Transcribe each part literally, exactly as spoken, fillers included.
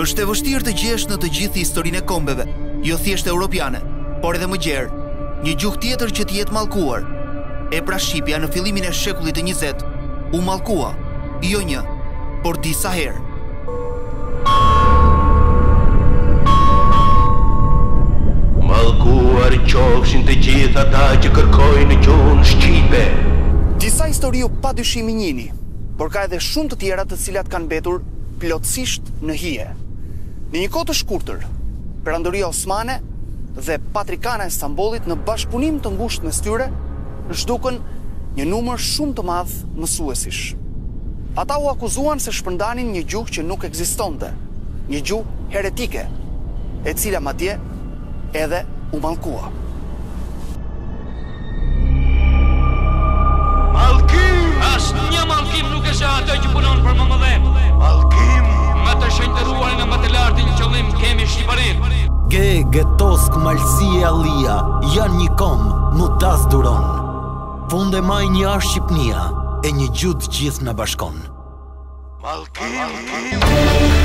Është e vështirë të gjesh në të gjithë historinë e kombeve, jo thjesht europiane, por edhe më gjerë, një gjuhë tjetër që të jetë mallkuar. E pra shqipja në fillimin e shekullit të njëzet u mallkua, jo një, por disa herë. Mallkuar qofshin të gjithë ata që kërkojnë gjuhën shqipe. Disa histori u padyshim i njini, por ka edhe shumë të tjera të cilat kanë mbetur plotësisht në hije. Në një kohë të shkurtër, Perandoria Osmane dhe Patrikana e Stambollit në bashkëpunim të ngushtë mes tyre zhdukën një numër shumë të madh mësuesish. Ata u akuzuan se shpërndanin një gjuhë që nuk ekzistonte, një gjuhë heretike, e cila madje edhe u mallkua. Mallkim! Asnjë mallkim nuk e sheh atë që punon për më mëdhem. Mallkim! Me të shenjtëruarin e më të lartin qëllim kemi Shqipërinë. Ge, getos, këmalsi e alia, janë një kom, mu tas duron. Funde maj një ashtë Shqipnia, e një gjudë gjithë në bashkon. Mallkim! Mallkim!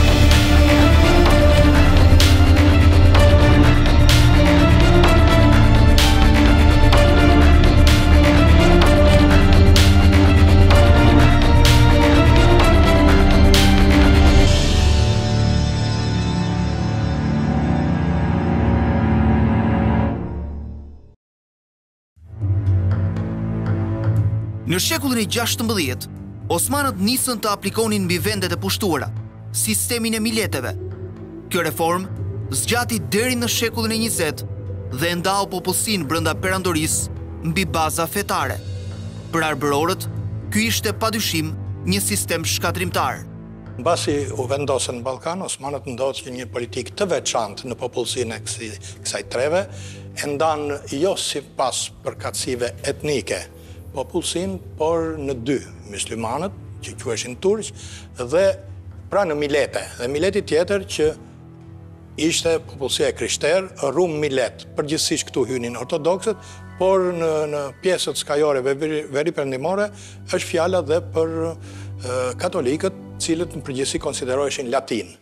Në shekullin e gjashtëmbëdhjetë, Osmanët nisën të aplikonin mbi vendet e pushtuara sistemin e mileteve. Kjo reformë zgjati deri në shekullin e njëzet dhe ndau popullsinë brenda perandorisë mbi baza fetare. Për arbërorët, ky ishte padyshim një sistem shkatrimtar. Mbasi u vendosën në Ballkan, Osmanët ndodhin një politikë të veçantë në popullsinë e kësaj, kësaj treve, e ndan jo sipas përkatësive etnike popullsinë, por në dy, muslimanët, që quheshin turq, dhe pra në milete. Dhe mileti tjetër që ishte popullsia e krishterë, rum milet. Përgjithsisht këtu hynin ortodoksët, por në, në pjesët skajore veri, veri perëndimore është fjala dhe për e, katolikët, cilët në përgjithësi konsideroheshin latin.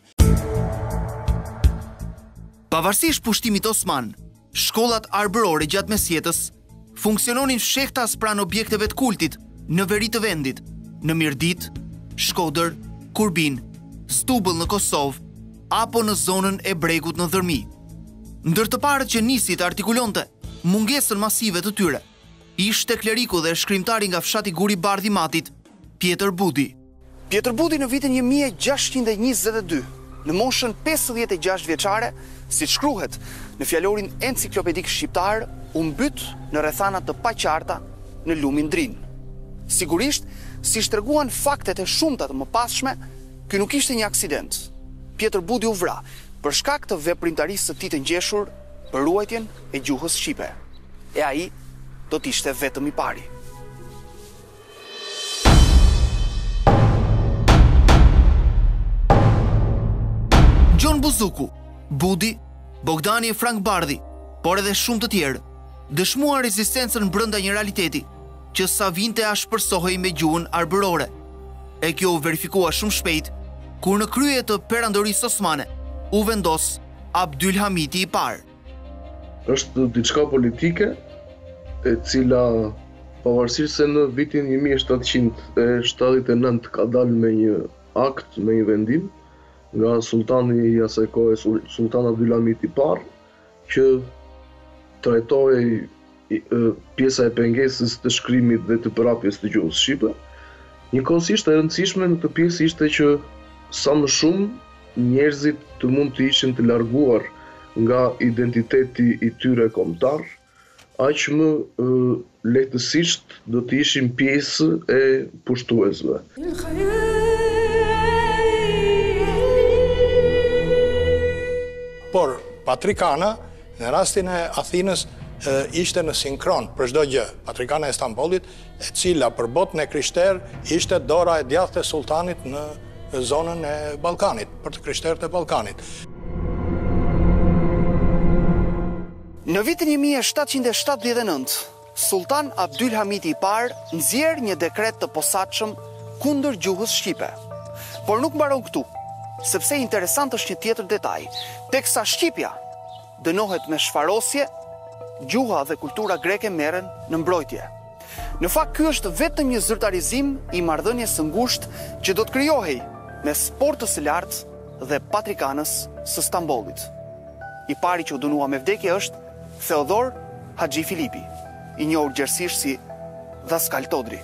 Pavarësisht pushtimit osman, shkollat arbërore gjatë mesjetës funksiononin fshehtas pranë objekteve të kultit në veri të vendit, në Mirdit, Shkodër, Kurbin, Stubull në Kosovë, apo në zonën e bregut në Dhërmi. Ndër të parët që nisi të artikulonte mungesën masive të tyre, ishte kleriku dhe shkrimtari nga fshati Guri Bardhi Matit, Pjetër Budi. Pjetër Budi në vitin një mijë e gjashtëqind e njëzet e dy, në moshën pesëdhjetë e gjashtë vjeçare, si shkruhet në fjalorin enciklopedik shqiptar, u mbyt në rrethana të paqarta në lumin Drin. Sigurisht, si shtreguan faktet e shumta të mëpasshme, ky nuk ishte një aksident. Pjetër Budi u vra për shkak të veprimtarisë së tij të ngjeshur për ruajtjen e gjuhës shqipe. E ai do të ishte vetëm i pari. Gjon Buzuku, Budi, Bogdani e Frank Bardhi, por edhe shumë të tjerë, dëshmuan rezistencën brenda një realiteti që sa vinte ashpërsohej me gjuhën arbërore. E kjo u verifikua shumë shpejt kur në krye të perandorisë osmane u vendos Abdylhamiti i parë. Është diçka politike e cila pavarësisht se në vitin një mijë e shtatëqind e shtatëdhjetë e nëntë ka dalë me një akt, me një vendim nga sultani i asaj kohe, Sultan Abdylhamiti i parë, që trajtoi pjesa e pengesës të shkrimit dhe të përhapjes të gjuhës shqipe. Njëkohësisht e rëndësishme në këtë pjesë ishte që sa më shumë njerëzit të mund të ishin të larguar nga identiteti i tyre kombëtar, aq më lehtësisht do të ishin pjesë e pushtuesve. Por Patrikana, në rastin e Athinës, ishte në sinkron për çdo gjë. Patrikana e Stambollit, e cila për botën e krishterë ishte dora e djathtë e sultanit në zonën e Ballkanit, për të krishterët e Ballkanit. Në vitin një mijë e shtatëqind e shtatëdhjetë e nëntë, Sultan Abdylhamiti i parë nxjerr një dekret të posaçëm kundër gjuhës shqipe. Por nuk mbaron këtu. sepse interesant është një tjetër detaj. Teksa Shqipja dënohet me shfarosje, gjuha dhe kultura greke merren në mbrojtje. Në fakt, ky është vetëm një zyrtarizim i marrëdhënies së ngushtë që do të krijohej mes Portës së Lartë dhe Patrikanës së Stambollit. I pari që u dënua me vdekje është Theodor Haxhi Filipi, i njohur gjerësisht si Daskal Todri.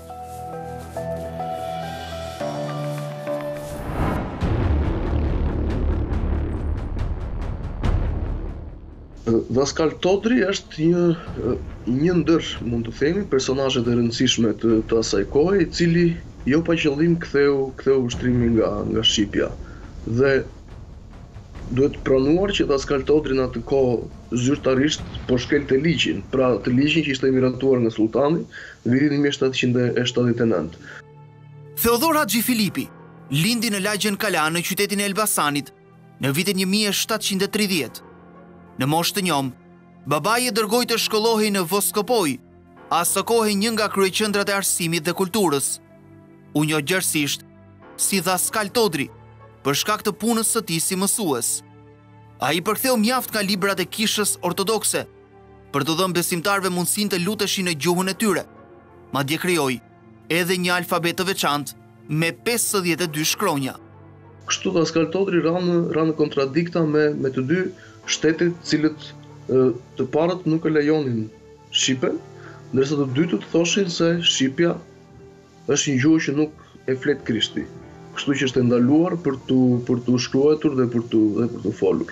Daskal Todri është një, një ndër, mund të themi, personazhet e rëndësishme të, të asaj kohe, i cili jo pa qëllim ktheu ktheu ushtrimin nga nga Shqipja. Dhe duhet pranuar që Daskal Todri në atë kohë zyrtarisht po shkelte ligjin, pra të ligjin që ishte miratuar nga sultani në vitin një mijë shtatëqind e shtatëdhjetë e nëntë. Theodor Haxhi Filipi lindi në lagjën Kalan në qytetin e Elbasanit në vitin një mijë shtatëqind e tridhjetë. Në moshë të njom, babai e dërgoi të shkollohej në Voskopoj, asë kohë një nga kryeqendrat e arsimit dhe kulturës. U njoh gjerësisht si Daskal Todri, për shkak të punës së tij si mësues. Ai përktheu mjaft nga librat e kishës ortodokse për të dhënë besimtarëve mundësinë të luteshin në gjuhën e tyre. Madje krijoi edhe një alfabet të veçantë me pesëdhjetë e dy shkronja. Kështu Daskal Todri ranë ranë kontradikta me me të dy shtetet cilët të parët nuk e lejonin Shqipen, ndërsa të dytët thoshin se Shqipja është një gjuhë që nuk e flet Krishti. Kështu që është ndaluar për të për të shkruar dhe për të dhe për të folur.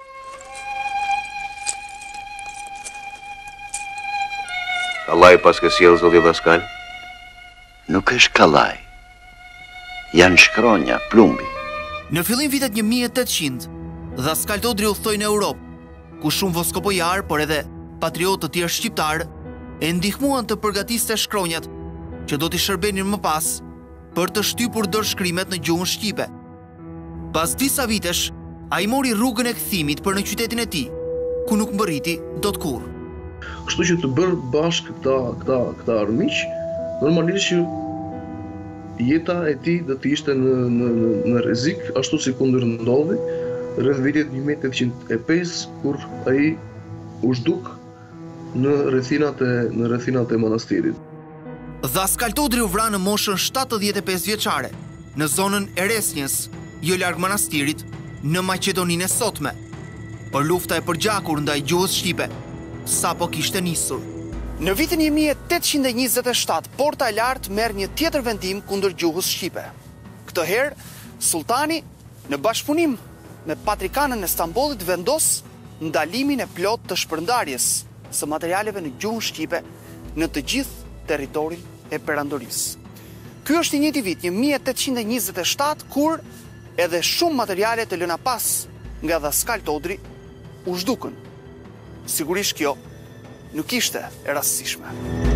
Kallaj pas ke sjellë zoti Daskal? Nuk është kallaj. Janë shkronja, plumbi. Në fillim vitet një mijë e tetëqind, Daskal Todri udhtoi në Europë, ku shumë voskopojar, por edhe patriotë të tjerë shqiptar e ndihmuan të përgatiste shkronjat që do t'i shërbenin më pas për të shtypur dorëshkrimet në gjuhën shqipe. Pas disa vitesh, ai mori rrugën e kthimit për në qytetin e tij, ku nuk mbërriti dot kurrë. Kështu që të bërë bashkë këta këta këta armiq, normalisht që jeta e tij do të ishte në në në rrezik, ashtu si kundër ndodhi rreth vitit një mijë e tetëqind e pesë, kur ai u zhduk në rrethinat e në rrethinat e manastirit. Daskal Todri u vra në moshën shtatëdhjetë e pesë vjeçare, në zonën e Resnjës, jo larg manastirit, në Maqedoninë e sotme. Por lufta e përgjakur ndaj gjuhës shqipe sapo kishte nisur. Në vitin një mijë e tetëqind e njëzet e shtatë, Porta e Lartë merr një tjetër vendim kundër gjuhës shqipe. Këtë herë, sultani në bashkëpunim me Patrikanën e Stambollit vendos ndalimin e plot të shpërndarjes së materialeve në gjuhën shqipe në të gjithë territorin e perandorisë. Ky është i njëjti vit, një mijë e tetëqind e njëzet e shtatë, kur edhe shumë materiale të lëna pas nga Daskal Todri u zhdukën. Sigurisht kjo nuk ishte e rastësishme.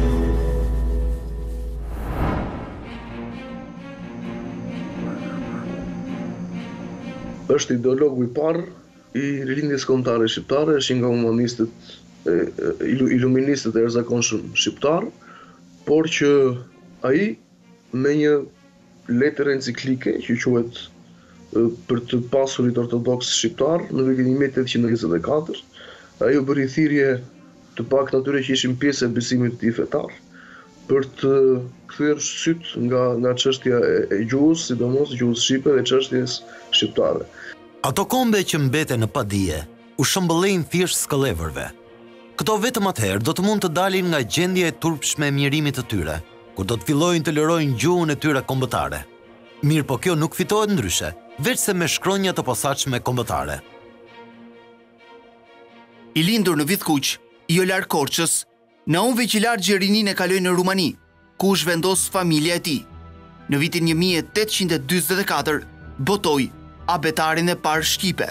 Është ideologu i parë i rilindjes kombëtare shqiptare, është nga humanistët, e, iluministët e jashtëzakonshëm shqiptar, por që ai me një letër enciklike që quhet për të pasurit ortodoks shqiptar në vitin një mijë e tetëqind e njëzet e katër, ai u bëri thirrje të pak atyre që ishin pjesë e besimit të tij fetar, për të kthyer syt nga nga çështja e, e gjuhës, sidomos gjuhës shqipe dhe çështjes shqiptare. Ato kombe që mbeten në padije u shëmbëllejnë thjesht skëllëvërve. Këto vetëm atëherë do të mund të dalin nga gjendja e turpshme e mjerimit të tyre, kur do të fillojnë të lërojnë gjuhën e tyre kombëtare. Mirë, po kjo nuk fitohet ndryshe, veçse me shkronja të posaçme kombëtare. I lindur në Vidkuq, jo larg Korçës, Naum Veqilar Gjerinin e kaloi në Rumani, ku u zhvendos familja e tij. Në vitin një mijë e tetëqind e dyzet e katër, botoi abetarin e parë shqipe.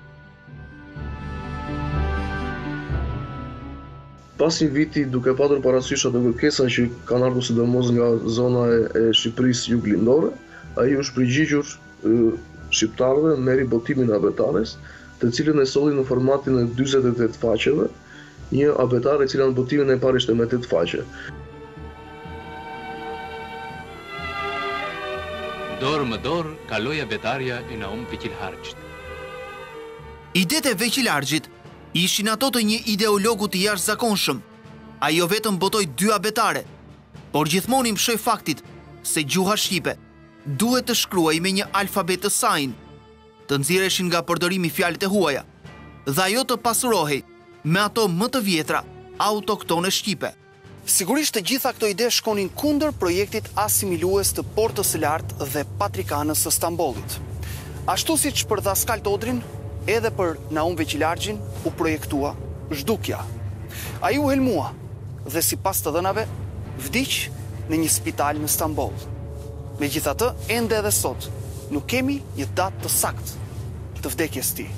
Pas një viti, duke patur parasysh ato kërkesa që kanë ardhur sidomos nga zona e, e Shqipërisë juglindore, ai u shpërgjigjur shqiptarëve, merri botimin e abetares, të cilën e solli në formatin e dyzet e tetë faqeve, një abetare e cila në botimin e parë ishte me tetë faqe. Dorë më dorë, kaloja betarja e Naum Veqilhargjit. Idetë e Veqilhargjit ishin ato të një ideologu të jashtëzakonshëm. Ai jo vetëm botoi dy abetare, por gjithmonë i mshoi faktit se gjuha shqipe duhet të shkruaj me një alfabet të sajnë, të nxirreshin nga përdorimi fjalët e huaja, dhe ajo të pasurohej me ato më të vjetra autoktone shqipe. Sigurisht të gjitha këto ide shkonin kundër projektit asimilues të Portës së Lartë dhe Patrikanës së Stambollit. Ashtu siç për Daskal Todrin, edhe për Naum Veqilhargjin u projektua zhdukja. Ai u helmua dhe sipas të dhënave vdiq në një spital në Stamboll. Megjithatë, ende edhe sot nuk kemi një datë të saktë të vdekjes së tij.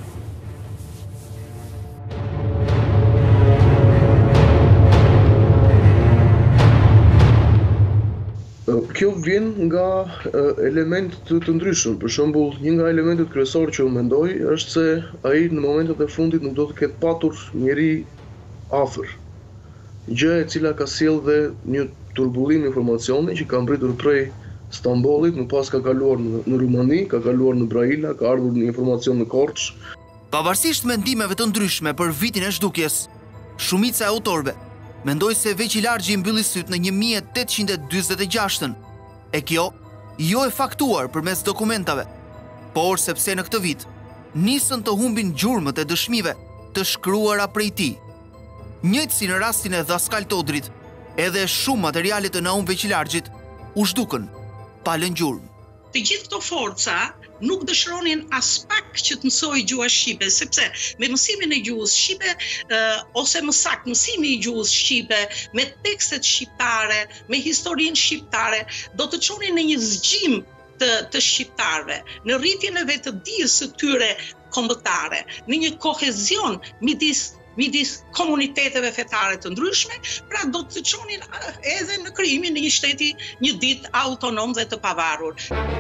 Kjo vjen nga elementet të, të ndryshëm. Për shembull, një nga elementet kryesorë që u mendoj është se ai në momentet e fundit nuk do të ketë patur njeri afër. Gjë e cila ka sjellë dhe një turbullim informacioni që ka mbritur prej Stambollit, më pas ka kaluar në, në Rumani, ka kaluar në Braila, ka ardhur një informacion në Korçë. Pavarësisht mendimeve të ndryshme për vitin e zhdukjes, shumica e autorëve mendoj se Veqilhargji mbylli syt në një mijë e tetëqind e dyzet e gjashtën, e kjo jo e faktuar përmes dokumentave, por sepse në këtë vit nisën të humbin gjurmët e dëshmive të shkruara prej tij. Njëjtë si në rastin e Daskal Todrit, edhe shumë materialet të Naum Veqilhargjit u zhdukën pa lënë gjurmë. Të gjithë këto forca nuk dëshironin as pak që të mësoj gjuha shqipe, sepse me mësimin e gjuhës shqipe, uh, ose më saktë mësimi i gjuhës shqipe, me tekstet shqiptare, me historinë shqiptare, do të çonin në një zgjim të, të shqiptarëve, në rritjen e vetëdijës së tyre kombëtare, në një kohezion midis midis komuniteteve fetare të ndryshme, pra do të çonin edhe në krijimin e një shteti një ditë autonom dhe të pavarur.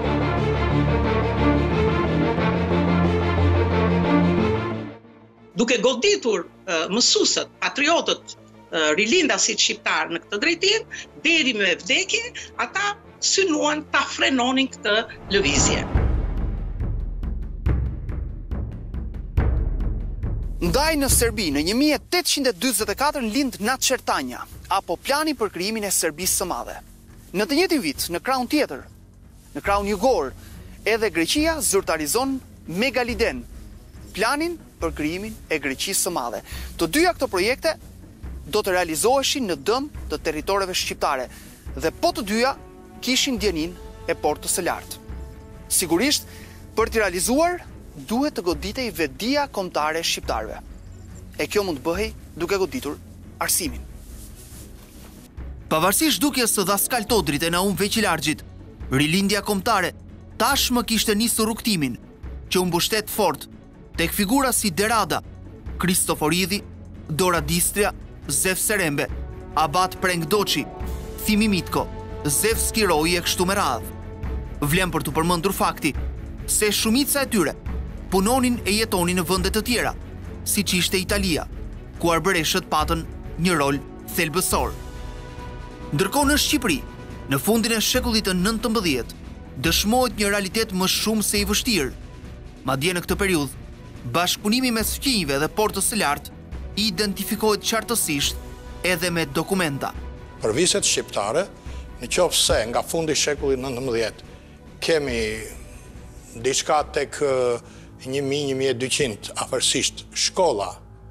Duke goditur uh, mësuesët, patriotët, uh, rilindasit shqiptar në këtë drejtim, deri me vdekje, ata synuan ta frenonin këtë lëvizje. Ndaj në Serbi, në një mijë e tetëqind e dyzet e katër lind Nat Çertanja, apo plani për krijimin e Serbisë së Madhe. Në të njëjtin vit, në krahun tjetër, në krahun jugor, edhe Greqia zyrtarizon Megaliden, planin për krijimin e Greqisë së Madhe. Të dyja këto projekte do të realizoheshin në dëm të territoreve shqiptare, dhe po të dyja kishin djenin e Portës së Lartë. Sigurisht, për të realizuar duhet të goditej vetdia kombëtare e shqiptarëve. E kjo mund të bëhej duke goditur arsimin. Pavarësisht zhdukjes së Daskal Todrit e Naum Veqilhargjit, rilindja kombëtare tashmë kishte nisur rrugtimin, që u mbështet fort tek figura si Derada, Kristoforidi, Dora Distria, Zef Serembe, Abat Prengdoçi, Thimi Mitko, Zef Skiroi e kështu me radhë. Vlen për të përmendur fakti se shumica e tyre punonin e jetonin në vende të tjera, siç ishte Italia, ku arbëreshët patën një rol thelbësor. Ndërkohë në Shqipëri, në fundin e shekullit të nëntëmbëdhjetë, dëshmohet një realitet më shumë se i vështirë. Madje në këtë periudhë, bashkëpunimi mes fqinjve dhe Portës së Lartë identifikohet qartësisht edhe me dokumenta. Për viset shqiptare, në qoftë se nga fundi i shekullit nëntëmbëdhjetë kemi diçka tek një mijë, një mijë e dyqind afërsisht shkolla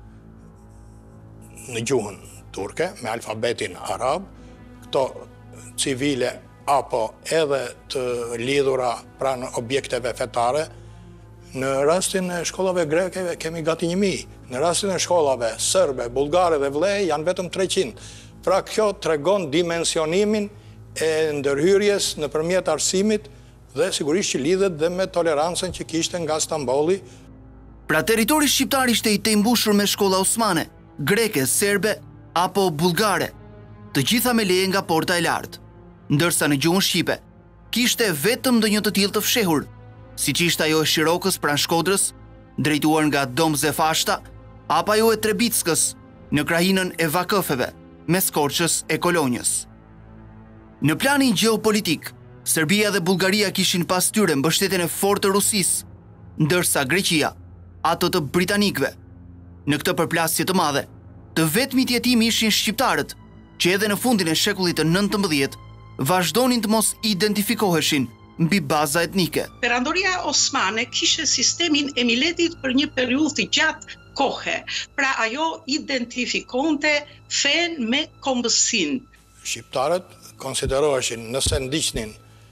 në gjuhën turke me alfabetin arab, këto civile apo edhe të lidhura pranë objekteve fetare. Në rastin e shkollave greke kemi gati një mijë. Në rastin e shkollave serbe, bullgare dhe vle janë vetëm treqind. Pra kjo tregon dimensionimin e ndërhyrjes nëpërmjet arsimit dhe sigurisht që lidhet dhe me tolerancën që kishte nga Stambolli. Pra territori shqiptar ishte i tejmbushur me shkolla osmane, greke, serbe apo bullgare, të gjitha me leje nga Porta e Lartë, ndërsa në gjuhën shqipe kishte vetëm ndonjë të tillë të fshehur, siç ishte ajo e Shirokës pranë Shkodrës, drejtuar nga Dom Zefashta, apo ajo e Trebickës në krahinën e Vakëfeve, mes Korçës e Kolonjës. Në planin gjeopolitik, Serbia dhe Bullgaria kishin pas tyre mbështetjen e fortë të Rusisë, ndërsa Greqia ato të britanikëve. Në këtë përplasje të madhe, të vetmit jetimi ishin shqiptarët, që edhe në fundin e shekullit të nëntëmbëdhjetë vazhdonin të mos identifikoheshin mbi baza etnike. Perandoria Osmane kishte sistemin e miletit për një periudhë të gjatë kohe, pra ajo identifikonte fen me kombësin. Shqiptarët konsideroheshin nëse ndiqnin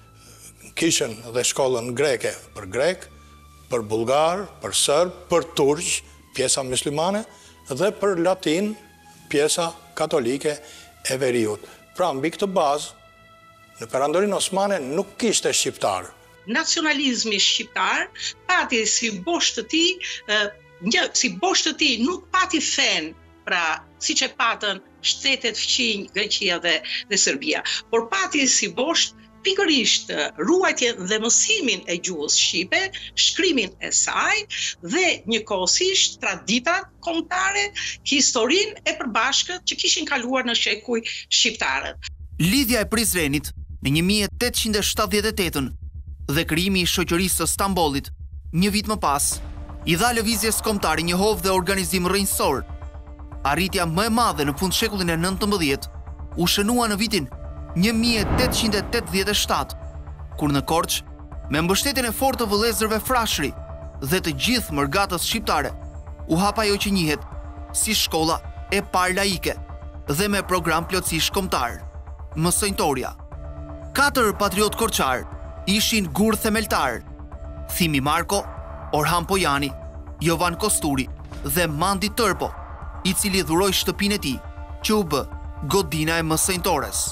kishën dhe shkollën greke për grek, për bulgar, për serb, për turq, pjesa muslimane, dhe për latin, pjesa katolike e veriut. Pra mbi këtë bazë, në perandorinë osmane nuk kishte shqiptar. Nacionalizmi shqiptar pati si bosh të tij, një si bosh të tij nuk pati fen, pra siç e patën shtetet fqinj Greqia dhe, dhe Serbia, por pati si bosh pikërisht ruajtjen dhe mësimin e gjuhës shqipe, shkrimin e saj dhe njëkohësisht traditat kombëtare, historinë e përbashkët që kishin kaluar në shekuj shqiptarët. Lidhja e Prizrenit në një mijë e tetëqind e shtatëdhjetë e tetë dhe krijimi i shoqërisë së Stambollit një vit më pas, i dha lëvizjes kombëtare një hovë dhe organizim rrënjësor. Arritja më e madhe në fund shekullin e nëntëmbëdhjetë u shënua në vitin një mijë e tetëqind e tetëdhjetë e shtatë, kur në Korçë, me mbështetjen e fortë të vëllezërve Frashëri dhe të gjithë mërgatës shqiptare, u hap ajo që njihet si shkolla e parë laike dhe me program plotësisht kombëtar, Mësojnëtoria. Katër patriot korçar ishin gur themeltar: Thimi Marko, Orhan Pojani, Jovan Kosturi dhe Mandi Tërpo, i cili dhuroi shtëpinë e tij, që u bë godina e mësojnëtores.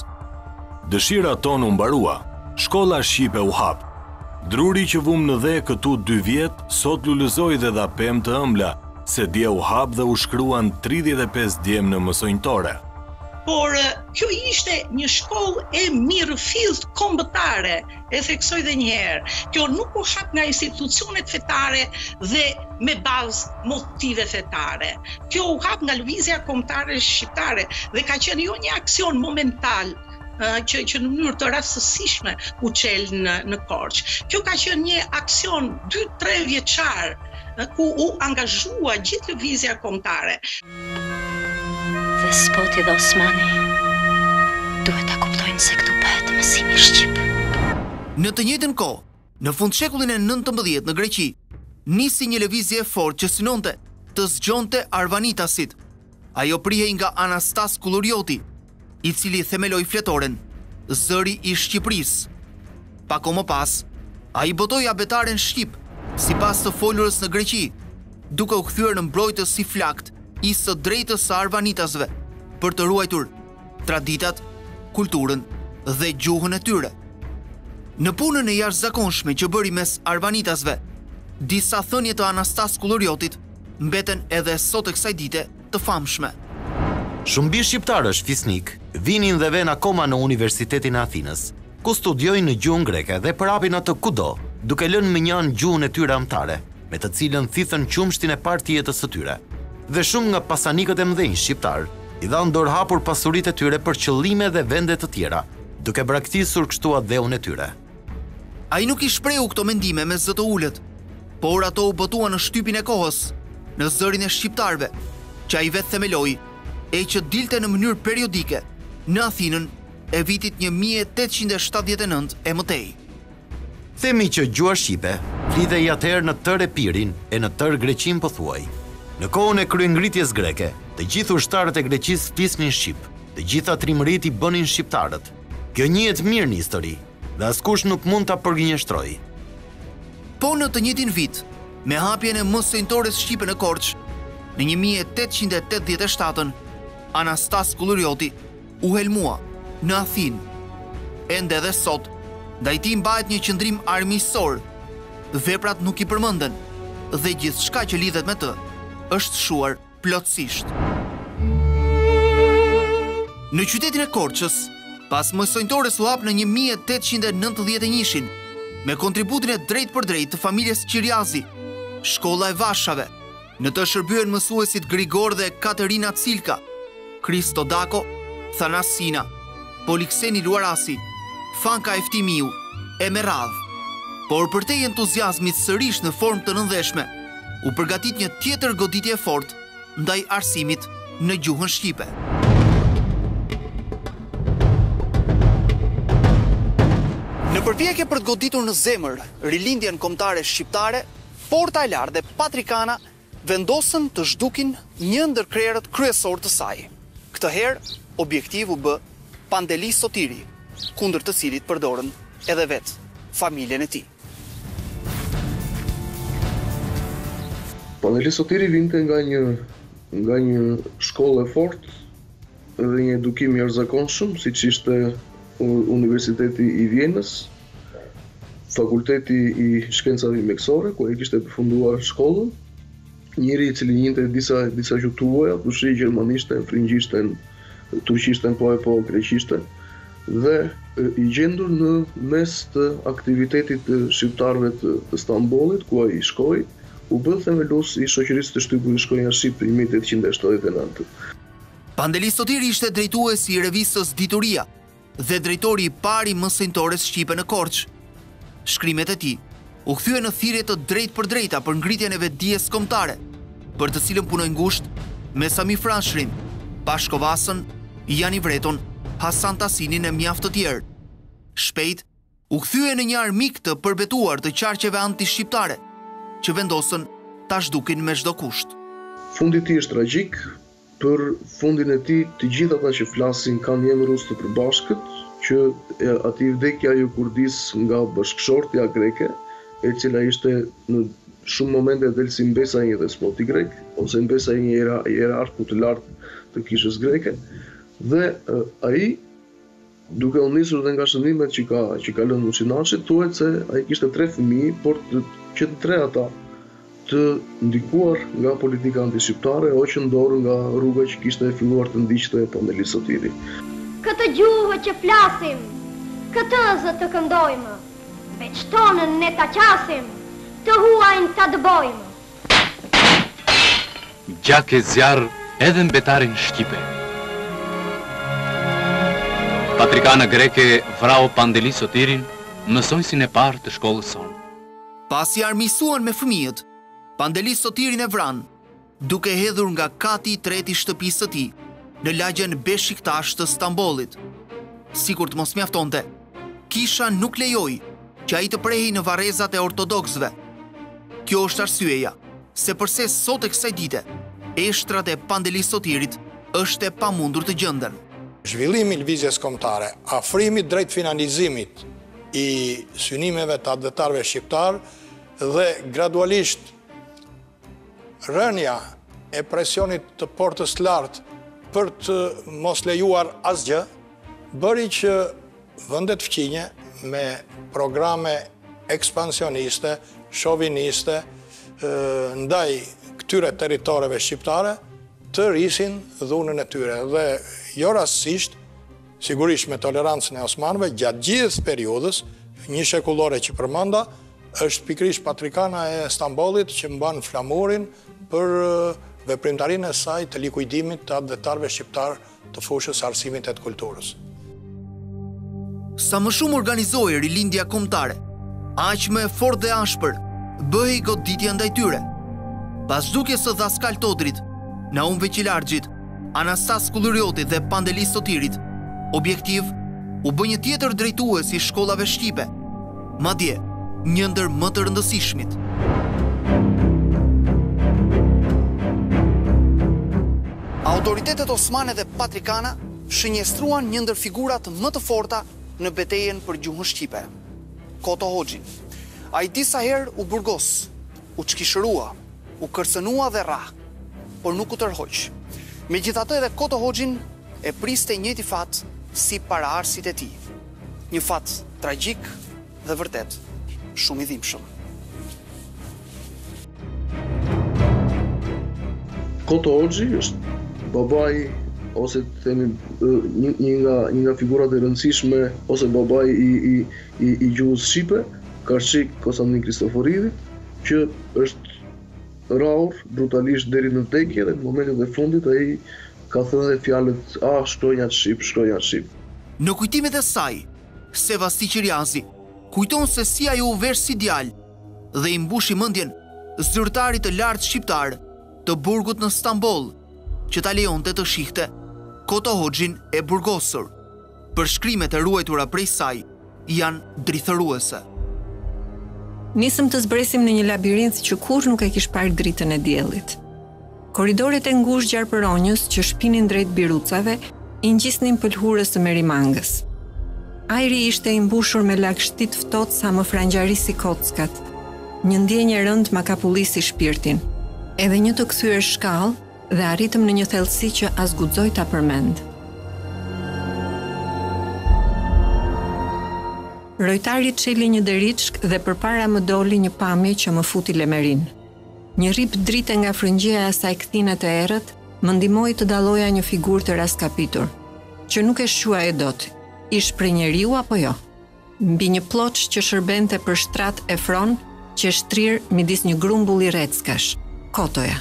Dëshira tonë u mbarua, shkolla shqipe u hap. Druri që vum në dhe këtu dy vjet, sot lulëzoi dhe dha pemë të ëmbla, se dje u hap dhe u shkruan tridhjetë e pesë djemë në mësojnëtore. Por kjo ishte një shkollë e mirëfillt kombëtare, e theksoj dhe njëherë. Kjo nuk u hap nga institucionet fetare dhe me bazë motive fetare. Kjo u hap nga lëvizja kombëtare shqiptare dhe ka qenë jo një aksion momental, që, që në mënyrë të rastësishme u qel në, në Korçë. Kjo ka qenë një aksion dy tre vjeçar, ku u angazhua gjithë lëvizja kombëtare. Despoti dhe Osmani duhet ta kuptojnë se këtu bëhet mësimi shqip. Në të njëjtën kohë, në fund shekullin e nëntëmbëdhjetë në Greqi, nisi një lëvizje e fortë që synonte të zgjonte Arvanitasit. Ajo prihej nga Anastas Kullurioti, i cili themeloi fletoren Zëri i Shqipërisë. Pak më pas, ai botoi abetaren shqip sipas të folurës në Greqi, duke u kthyer në mbrojtës si flakt i së drejtës së Arvanitasve për të ruajtur traditat, kulturën dhe gjuhën e tyre. Në punën e jashtëzakonshme që bëri mes Arvanitasve, disa thënie të Anastas Kulluriotit mbeten edhe sot e kësaj dite të famshme. Shumbi shqiptarësh fisnik vinin dhe vën akoma në Universitetin e Athinës, ku studiojnë në gjuhën greke dhe përhapin atë kudo, duke lënë më njanë gjuhën e tyre amtare, me të cilën thithën qumshtin e parë të jetës së tyre. Dhe shumë nga pasanikët e mëdhenj shqiptar i dhanë dorë hapur pasuritë e tyre për qëllime dhe vende të tjera, duke braktisur kështu adheun e tyre. Ai nuk i shprehu këto mendime me zë të ulët, por ato u botuan në shtypin e kohës, në zërin e shqiptarëve, që ai vetë themeloi, e që dilte në mënyrë periodike në Athinën e vitit një mijë e tetëqind e shtatëdhjetë e nëntë e mëtej. Themi që gjua shqipe flidhej atëherë në tërë Epirin e në tërë Greqinë pothuaj. Në kohën e kryengritjes greke, të gjithë ushtarët e Greqisë flisnin shqip, të gjitha trimërit i bënin shqiptarët. Kjo njihet mirë në histori dhe askush nuk mund ta përgjigjëstrojë. Po në të njëjtin vit, me hapjen e mësojnëtores shqipe në Korçë, në një mijë e tetëqind e tetëdhjetë e shtatën, Anastas Kullurioti u helmua në Athinë. Ende edhe sot, ndaj tij mbahet një qëndrim armiqësor. Veprat nuk i përmenden dhe gjithçka që lidhet me të është shuar plotësisht. Në qytetin e Korçës, pas mësojnëtores u hap në një mijë e tetëqind e nëntëdhjetë e njëshin, me kontributin e drejt për drejt të familjes Qiriazi, shkolla e Vashave, në të shërbyen mësuesit Grigor dhe Katerina Cilka, Kristodako, Thanasina, Polikseni Luarasi, Fanka Eftimiu e me radhë. Por përtej entuziazmit sërish në formë të nëndeshme, u përgatit një tjetër goditje fort ndaj arsimit në gjuhën shqipe. Në përpjekje për të goditur në zemër rilindjen kombëtare shqiptare, Porta e Lartë dhe Patrikana vendosën të zhdukin një ndër krerët kryesor të saj. Këtë herë, objektiv u bë Pandeli Sotiri, kundër të cilit përdorën edhe vetë familjen e tij. Pandeli Sotiri vinte nga një nga një shkollë e fortë dhe një edukim i jashtëzakonshëm, siç ishte Universiteti i Vjenës, Fakulteti i Shkencave Mjekësore, ku ai kishte përfunduar shkollën, njëri i cili njinte disa disa gjuhë tuaja, dushi gjermanishten, frëngjishten, turqishten, po e po greqishten, dhe i gjendur në mes të aktivitetit të shqiptarëve të, të Stambollit, ku ai shkoi, u bë themelues i shoqërisë të shtypur i shkronja Shqip në një mijë tetëqind e shtatëdhjetë e nëntë. Pandeli Sotiri ishte drejtuesi i revistës Dituria dhe drejtori i parë i mësimtores shqipe në Korçë. Shkrimet e tij u kthye në thirrje të drejtë për drejta për ngritjen e vetdijes kombëtare, për të cilën punoi ngushtë me Sami Frashërin, Pashko Vasën, Jani Vreton, Hasan Tasinin e mjaft të tjerë. Shpejt u kthye në një armik të përbetuar të qarqeve anti-shqiptare, që vendosën ta zhdukin me çdo kusht. Fundi i tij është tragjik. Për fundin e tij, të gjithë ata që flasin kanë emërus të përbashkët, që ati vdekja ju kurdis nga bashkëshortja greke, e cila ishte në shumë momente del si mbesa e një despoti grek, ose mbesa e një hierarku të lartë të kishës greke, dhe ai, duke u nisur dhe nga shënimet që ka që ka lënë Muçinashi, thuhet se ai kishte tre fëmijë, por të, që të tre ata të ndikuar nga politika anti-shqiptare, hoqën dorë nga rruga që kishte filluar të ndiqte Pandeli Sotiri. Këtë gjuhë që flasim, këtë zë të këndojmë, veç tonën ne ta qasim, të huajnë ta dëbojmë. Gjak e zjarë edhe mbetarin Shqipe. Patrikana greke vrau Pandeli Sotirin, mësojsin e parë të shkollës sonë. Pasi armisuan me fëmijët, Pandeli Sotirin e vran, duke hedhur nga kati i tretë i shtëpisë së tij, në lagjen Beshiktash të Stambollit. Sikur të mos mjaftonte, kisha nuk lejoi që ai të prehej në varrezat e ortodoksëve. Kjo është arsyeja se përse sot e kësaj dite, eshtrat e Pandeli Sotirit është e pamundur të gjenden. Zhvillimi i lëvizjes kombëtare, afrimi drejt finalizimit i synimeve të advetarëve shqiptar dhe gradualisht rënja e presionit të portës lartë për të mos lejuar asgjë, bëri që vendet fqinje me programe ekspansioniste, shoviniste, ndaj këtyre territoreve shqiptare, të rrisin dhunën e tyre. Dhe jo rastësisht, sigurisht me tolerancën e Osmanëve, gjatë gjithë periudhës, një shekullore që përmenda, është pikërisht Patrikana e Stambollit që mban flamurin për veprimtarinë e saj të likuidimit të advetarëve shqiptar të fushës arsimit e të kulturës. Sa më shumë organizohej rilindja kombëtare, aq më e fortë dhe ashpër bëhej goditja ndaj tyre. Pas zhdukjes së Daskal Todrit, Naum Veqilargjit, Anastas Kulluriotit dhe Pandeli Sotirit, objektiv u bë një tjetër drejtues i shkollave shqipe, madje një ndër më të rëndësishmit. Autoritetet osmane dhe Patrikana shënjestruan një ndër figurat më të forta në betejën për gjuhën shqipe, Koto Hoxhin. Ai disa herë u burgos, u çkishërua, u kërcënua dhe rra, por nuk u tërhoq. Megjithatë edhe Koto Hoxhin e priste njëjti fat si paraardhësit e tij. Një fat tragjik dhe vërtet shumë i dhimbshëm. Koto Hoxhi është babai ose themi një, një nga një nga figurat e rëndësishme ose babai i i i, i gjuhës shqipe, Karçik Konstantin Kristoforidhi, që është rrahur brutalisht deri në vdekje dhe në momentin e fundit ai ka thënë dhe fjalët "Ah, shkronjat shqip, shkronjat shqip". Në kujtimet e saj, Sevasti Qiriazi, kujton se si ajo u vesh si djalë dhe i mbushi mendjen zyrtarit të lartë shqiptar të burgut në Stamboll, që ta lejonte të shihte Koto Hoxhin e burgosur. Përshkrimet e ruajtura prej saj janë drithëruese. Nisëm të zbresim në një labirint që kur nuk e kish parë dritën e diellit. Korridoret e ngushtë gjarpëronjës që shpinin drejt birucave i ngjisnin pëlhurës së merimangës. Ajri ishte i mbushur me lagështit ftohtë sa më frangjarisi kockat. Një ndjenjë e rëndë ma kapullisi shpirtin. Edhe një të kthyer shkallë dhe arritëm në një thellësi që as guxoj ta përmend. Rojtari çeli një deriçk dhe përpara më doli një pamje që më futi lemerin. Një rip drite nga frëngjia e asaj kthinet e errët më ndihmoi të dalloja një figurë të raskapitur, që nuk e shquaj e dot. Ish prej njeriu apo jo? Mbi një ploç që shërbente për shtrat e fron që shtrir midis një grumbulli reckash. Kotoja.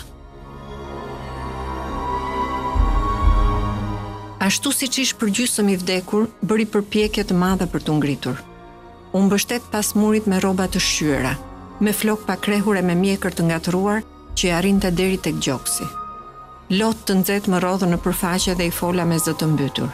Ashtu si që ish përgjysëm i vdekur, bëri përpjekje të madhe për t'u ngritur. U mbështet pas murit me rroba të shqyera, me flok pa krehur e me mjekër të ngatruar që i arrinte deri tek gjoksi. Lot të nxehtë më rodhën në përfaqe dhe i fola me zë të mbytur.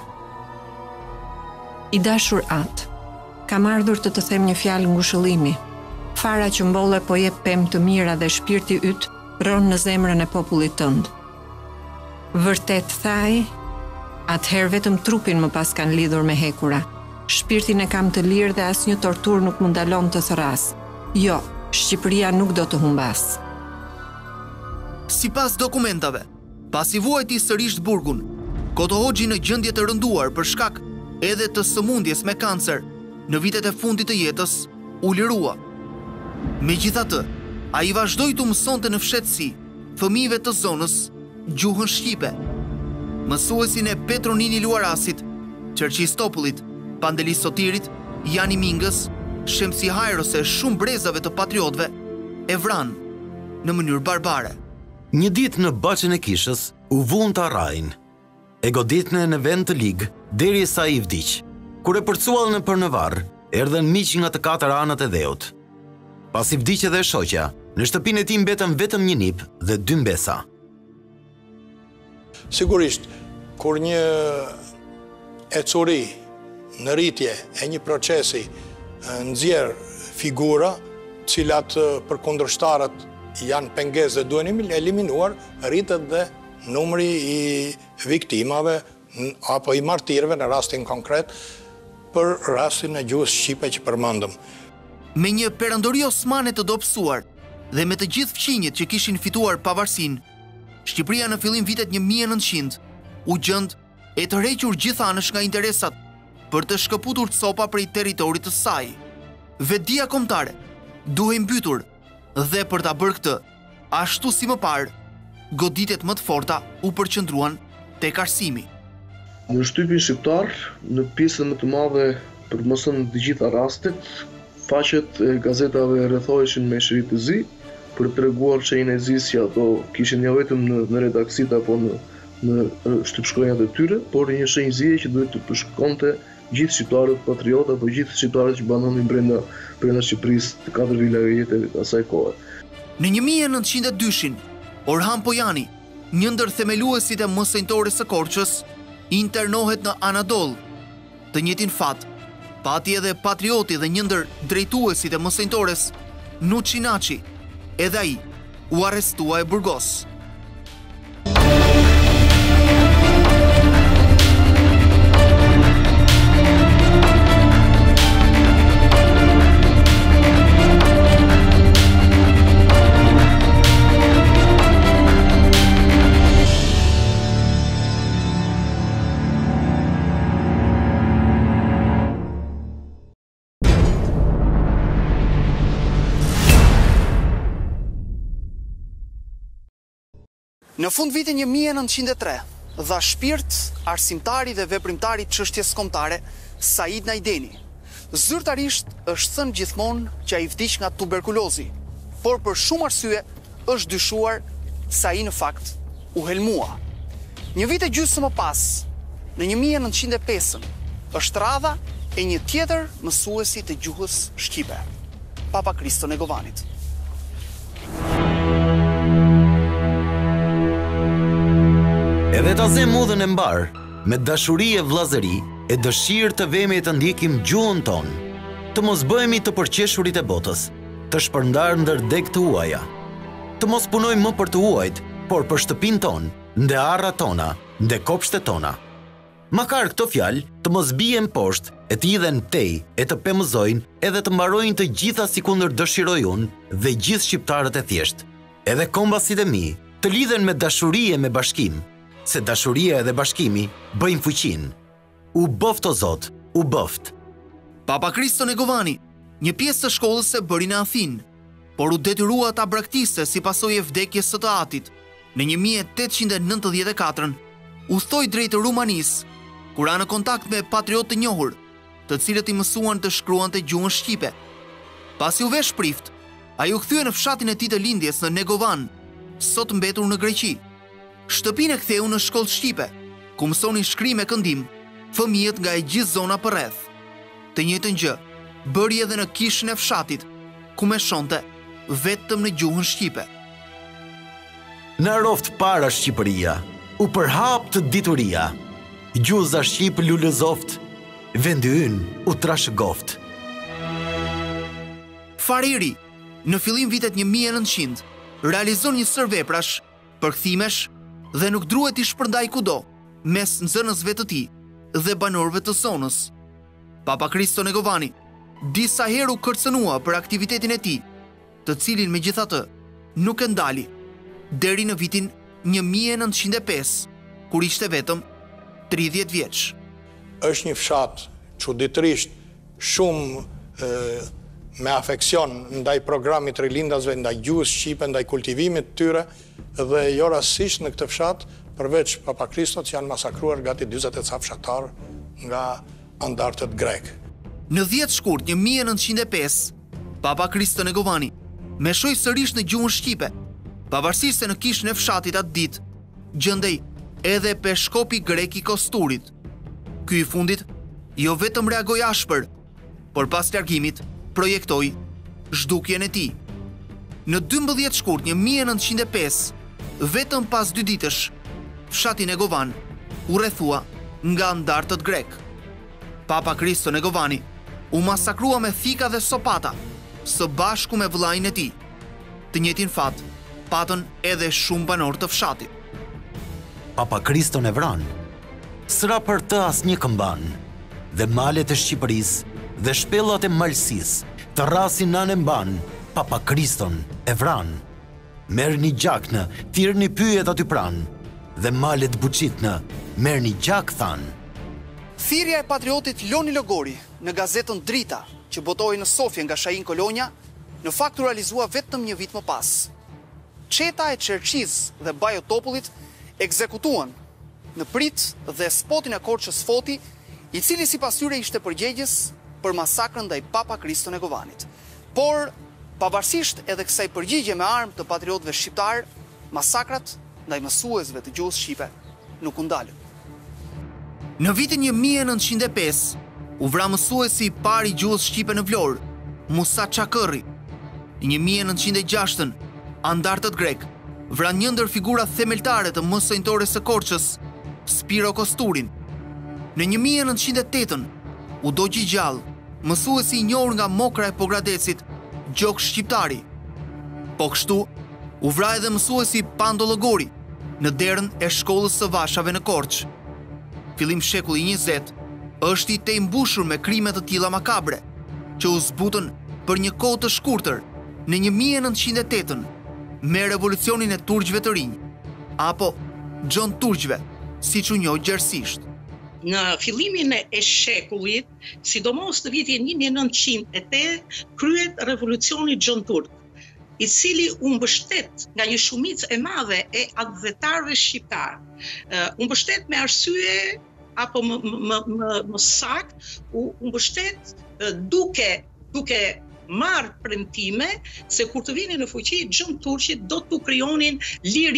I dashur atë, kam ardhur të të them një fjalë ngushëllimi. Fara që mbolle po jep pemë të mira dhe shpirti yt ron në zemrën e popullit tënd. Vërtet thaj, atëherë vetëm trupin më pas kanë lidhur me hekura. Shpirtin e kam të lirë dhe asnjë tortur nuk më ndalon të thras. Jo, Shqipëria nuk do të humbas. Sipas dokumentave, pasi vuajti sërish burgun, Koto Hoxhi në gjendje të rënduar për shkak edhe të sëmundjes me kancer në vitet e fundit të jetës, u lirua. Megjithatë, ai vazhdoi të mësonte në fshehtësi fëmijëve të zonës gjuhën shqipe. Mësuesin e Petronini Luarasit, Qerqistopullit, Pandelis Sotirit, Jani Mingës, Shemsi Hajros e shumë brezave të patriotëve e vran në mënyrë barbare. Një ditë në Baçën e Kishës u vun të arrajnë. E goditne në vend të ligë deri sa i vdiq. Kur e përcuall në për në varr, erdhën miq nga të katër anët e dheut. Pas i vdiq edhe shoqja, në shtëpinë e tij mbetën vetëm një nip dhe dy mbesa. Sigurisht, kur një ecuri në rritje e një procesi nxjerr figura, cilat për kundërshtarët janë pengesë dhe duhen eliminuar, rritet dhe numri i viktimave apo i martirëve në rastin konkret për rastin e gjuhës shqipe që përmendëm. Me një perandori osmane të dobësuar dhe me të gjithë fqinjet që kishin fituar pavarësinë, Shqipëria në fillim vitet një mijë e nëntëqind u gjend e tërhequr gjithanësh nga interesat për të shkëputur copa prej territorit të saj. Vetdia kombëtare duhej mbytur dhe për ta bërë këtë, ashtu si më parë, goditjet më të forta u përqendruan tek arsimi. Në shtypin shqiptar, në pjesën më të madhe për mësën të gjitha rastet, faqet e gazetave rrethoheshin me shëri të zi, për të treguar shenjën e zi si ato kishin jo vetëm në, në redaksit apo në, në shtypshkronjat e tyre, por një shenjë zi që duhet të përshkonte gjithë shqiptarët patriot apo gjithë shqiptarët që banonin brenda brenda Shqipërisë të katër vilajet e asaj kohe. Në një mijë e nëntëqind e dy, Orhan Pojani, një ndër themeluesit e mësejtores së Korçës, internohet në Anadol. Të njëjtin fat pati edhe patrioti dhe një ndër drejtuesit e mësejtores, Nuçi Naçi, edhe ai u arrestua e Burgos. Në fund vitit një mijë e nëntëqind e tre, dha shpirt arsimtari dhe veprimtari çështjes kombëtare Said Najdeni. Zyrtarisht është thënë gjithmonë që ai vdiq nga tuberkulozi, por për shumë arsye është dyshuar se ai në fakt u helmua. Një vit e gjysmë më pas, në një mijë e nëntëqind e pesë, është radha e një tjetër mësuesi të gjuhës shqipe, Papa Kristo Negovanit. Edhe ta zem udhën e mbar, me dashuri e vllazëri e dëshirë të vemi të ndjekim gjuhën tonë, të mos bëhemi të përqeshurit e botës, të shpërndar ndër deg të huaja, të mos punojmë më për të huajt, por për shtëpinë tonë, nde arrat tona, nde kopshtet tona. Makar këto fjalë të mos bien poshtë, e të hidhen tej, e të pemëzojnë edhe të mbarojnë të gjitha sikundër dëshiroj unë dhe gjithë shqiptarët e thjeshtë. Edhe kombasit e mi të lidhen me dashuri e me bashkim, se dashuria edhe bashkimi bëjnë fuqinë. U boft o Zot, u boft. Papa Kristo Negovani, një pjesë të shkollës e bëri në Athinë, por u detyrua ta braktiste si pasojë e vdekjes së të atit. Në një mijë e tetëqind e nëntëdhjetë e katër, udhtoi drejt Rumanisë, kur ra në kontakt me patriotë të njohur, të cilët i mësuan të shkruante gjuhën shqipe. Pasi u vesh prift, ai u kthye në fshatin e tij të lindjes në Negovan, sot mbetur në Greqi. Shtëpinë e ktheu në shkollë shqipe, ku mësonin shkrim e këndim fëmijët nga e gjithë zona përreth. Të njëjtën gjë bëri edhe në kishën e fshatit, ku mësonte vetëm në gjuhën shqipe. Në roft para Shqipëria, u përhap të dituria, gjuza shqip lulëzoft, vendi ynë u trashëgoft. Fariri, në fillim vitet një mijë e nëntëqind, realizon një sër veprash, përkthimesh dhe nuk druhet i shpërndaj kudo, mes nxënësve të tij dhe banorëve të zonës. Papa Kristo Negovani disa herë u kërcënua për aktivitetin e tij, të cilin megjithatë nuk e ndali deri në vitin një mijë e nëntëqind e pesë, kur ishte vetëm tridhjetë vjeç. Është një fshat çuditërisht shumë e, me afeksion ndaj programit rilindasve, ndaj gjuhës shqipe, ndaj kultivimit të tyre, dhe jo rastësisht në këtë fshat, përveç Papa Kristot, janë masakruar gati dyzet e ca fshatar nga andartët grek. Në dhjetë shkurt një mijë e nëntëqind e pesë, Papa Kristo Negovani meshoi sërish në gjuhën shqipe, pavarësisht se në kishën e fshatit atë ditë gjendej edhe peshkopi grek i kosturit. Ky i fundit jo vetëm reagoi ashpër, por pas largimit projektoi zhdukjen e tij. Në dymbëdhjetë shkurt një mijë e nëntëqind e pesë, vetëm pas dy ditësh, fshati Negovan u rrethua nga andartët grek. Papa Kristo Negovani u masakrua me thika dhe sopata, së bashku me vëllain e tij. Të njëjtin fat patën edhe shumë banor të fshatit. Papa Kristo e vran, s'ra për të as një këmban, dhe malet e Shqipërisë dhe shpellat e malësisë të rrasin në mban, Papa Kriston e vran. Merë një gjak në, thirë një pyjet aty pran, dhe malet buqit në, merë një gjak than. Thirrja e patriotit Loni Logori në gazetën Drita, që botoi në Sofje nga Shahin Kolonja, në fakt u realizua vetëm një vit më pas. Çeta e Çerçis dhe Bajotopullit ekzekutuan në Prit dhe spotin e Korçës Foti, i cili sipas tyre ishte përgjegjës për masakrën ndaj Papa Kristo Negovanit. Por, pavarësisht edhe kësaj përgjigje me armë të patriotëve shqiptar, masakrat ndaj mësuesve të gjuhës shqipe nuk u ndalën. Në vitin një mijë e nëntëqind e pesë, u vra mësuesi i parë i gjuhës shqipe në Vlorë, Musa Çakërri. Në një mijë e nëntëqind e gjashtën, andartët grek vran një ndër figurat themeltare të mësojnëtores së Korçës, Spiro Kosturin. Në një mijë e nëntëqind e tetën, u dogji gjallë mësuesi i njohur nga Mokra e Pogradecit, Gjok Shqiptari. Po kështu, u vra edhe mësuesi Pando Llogori në derën e shkollës së Vashave në Korçë. Fillim shekulli njëzet, është i tej mbushur me krime të tilla makabre, që u zbutën për një kohë të shkurtër në një mijë e nëntëqind e tetën me revolucionin e turqëve të rinj, apo Gjon Turqëve, siç u njoh gjerësisht. Në fillimin e shekullit, sidomos të vitin një mijë e nëntëqind e tetë, kryet revolucioni Gjon Turk, i cili u mbështet nga një shumicë e madhe e advetarëve shqiptar. Uh, u mbështet me arsye, apo më, më, më, më sakt, u mbështet uh, duke, duke marrë premtime se kur të vinin në fuqi, Gjon Turqit do të krijonin liri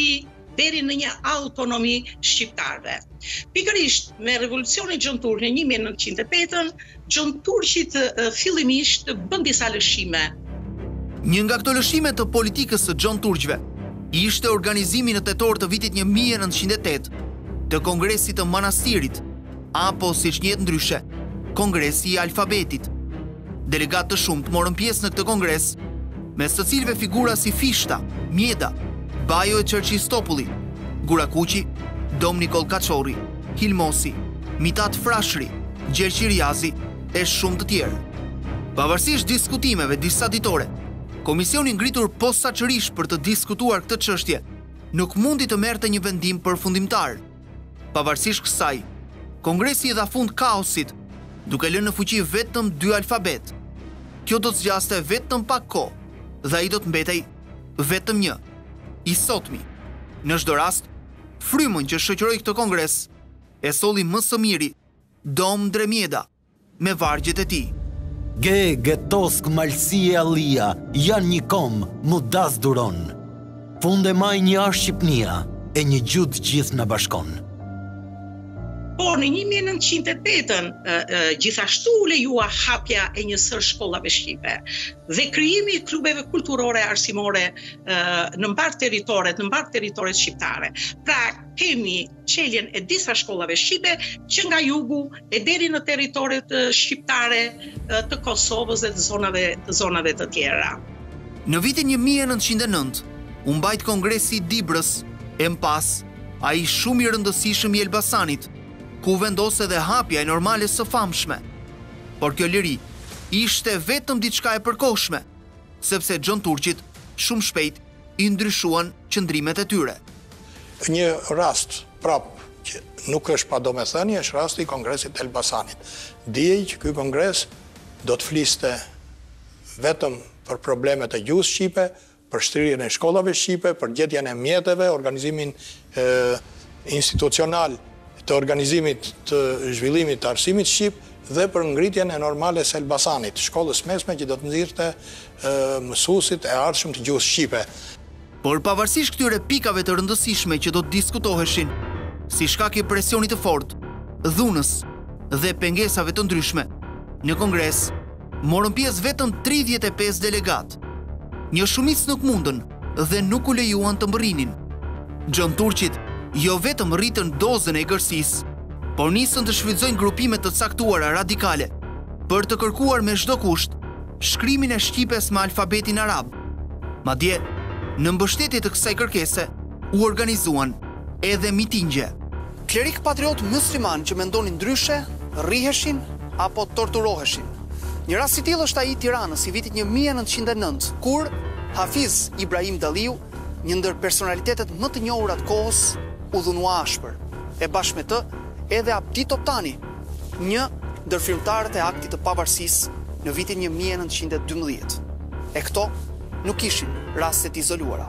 deri në një autonomi shqiptarëve. Pikërisht me revolucionin Gjon Turk në një mijë e nëntëqind e pesë, Gjon Turqit fillimisht bën disa lëshime. Një nga këto lëshime të politikës së Gjon Turqve ishte organizimi në tetor të vitit një mijë e nëntëqind e tetë të Kongresit të Manastirit, apo siç njihet ndryshe, Kongresi i Alfabetit. Delegat të shumtë morën pjesë në këtë kongres, mes të cilëve figura si Fishta, Mjeda, Bajo e Çerçistopulli, Gurakuqi, Dom Nikol Kaçorri, Hilmosi, Mitat Frashri, Gjergj Riazi e shumë të tjerë. Pavarësisht diskutimeve disa ditore, komisioni ngritur posaçërisht për të diskutuar këtë çështje nuk mundi të merrte një vendim përfundimtar. Pavarësisht kësaj, Kongresi i dha fund kaosit, duke lënë në fuqi vetëm dy alfabet. Kjo do të zgjaste vetëm pak kohë dhe ai do të mbetej vetëm një, i sotmi. Në çdo rast, frymën që shoqëroi këtë kongres e solli më së miri Dom Dremjeda me vargjet e tij. Ge, getosk, malsi e allia, janë një kom, mu das duron. Funde maj një ashtë Shqipnia, e një gjud gjithë në bashkon. Por në një mijë e nëntëqind e tetë gjithashtu u lejua hapja e njësër shkollave shqipe dhe krijimi i klubeve kulturore arsimore në mbar territoret, në mbar territoret shqiptare. Pra kemi çeljen e disa shkollave shqipe që nga jugu e deri në territoret shqiptare të Kosovës dhe të zonave të zonave të tjera. Në vitin një mijë e nëntëqind e nëntë, u mbajt kongresi i Dibrës, e mpas ai shumë i rëndësishëm i Elbasanit, ku vendose dhe hapja e normale së famshme. Por kjo liri ishte vetëm diçka e përkohshme, sepse Gjon Turqit shumë shpejt i ndryshuan qëndrimet e tyre. Një rast prap që nuk është pa domethënie është rasti i Kongresit të Elbasanit. Dijej që ky kongres do të fliste vetëm për problemet e gjuhës shqipe, për shtrirjen e shkollave shqipe, për gjetjen e mjeteve, organizimin e, institucional të organizimit të zhvillimit të arsimit shqip dhe për ngritjen e normale së Elbasanit, shkollës mesme që do të nxirrte mësuesit e ardhshëm të gjuhës shqipe. Por pavarësisht këtyre pikave të rëndësishme që do të diskutoheshin, si shkak i presionit të fortë, dhunës dhe pengesave të ndryshme, në kongres morën pjesë vetëm tridhjetë e pesë delegat. Një shumicë nuk mundën dhe nuk u lejuan të mbërrinin. Gjon Turqit jo vetëm rritën dozën e egërsisë, por nisën të shfrytëzojnë grupime të caktuara radikale për të kërkuar me çdo kusht shkrimin e shqipes me alfabetin arab. Madje, në mbështetje të kësaj kërkese, u organizuan edhe mitingje. Klerik patriot musliman që mendonin ndryshe, rriheshin apo torturoheshin. Një rast i tillë është ai i Tiranës i vitit një mijë e nëntëqind e nëntë, kur Hafiz Ibrahim Dalliu, një ndër personalitetet më të njohura të kohës, u dhunua ashpër. E bashkë me të, edhe Abdi Toptani, një ndër frymtarët e aktit të pavarësisë në vitin një mijë e nëntëqind e dymbëdhjetë. E këto nuk ishin rastet izoluara.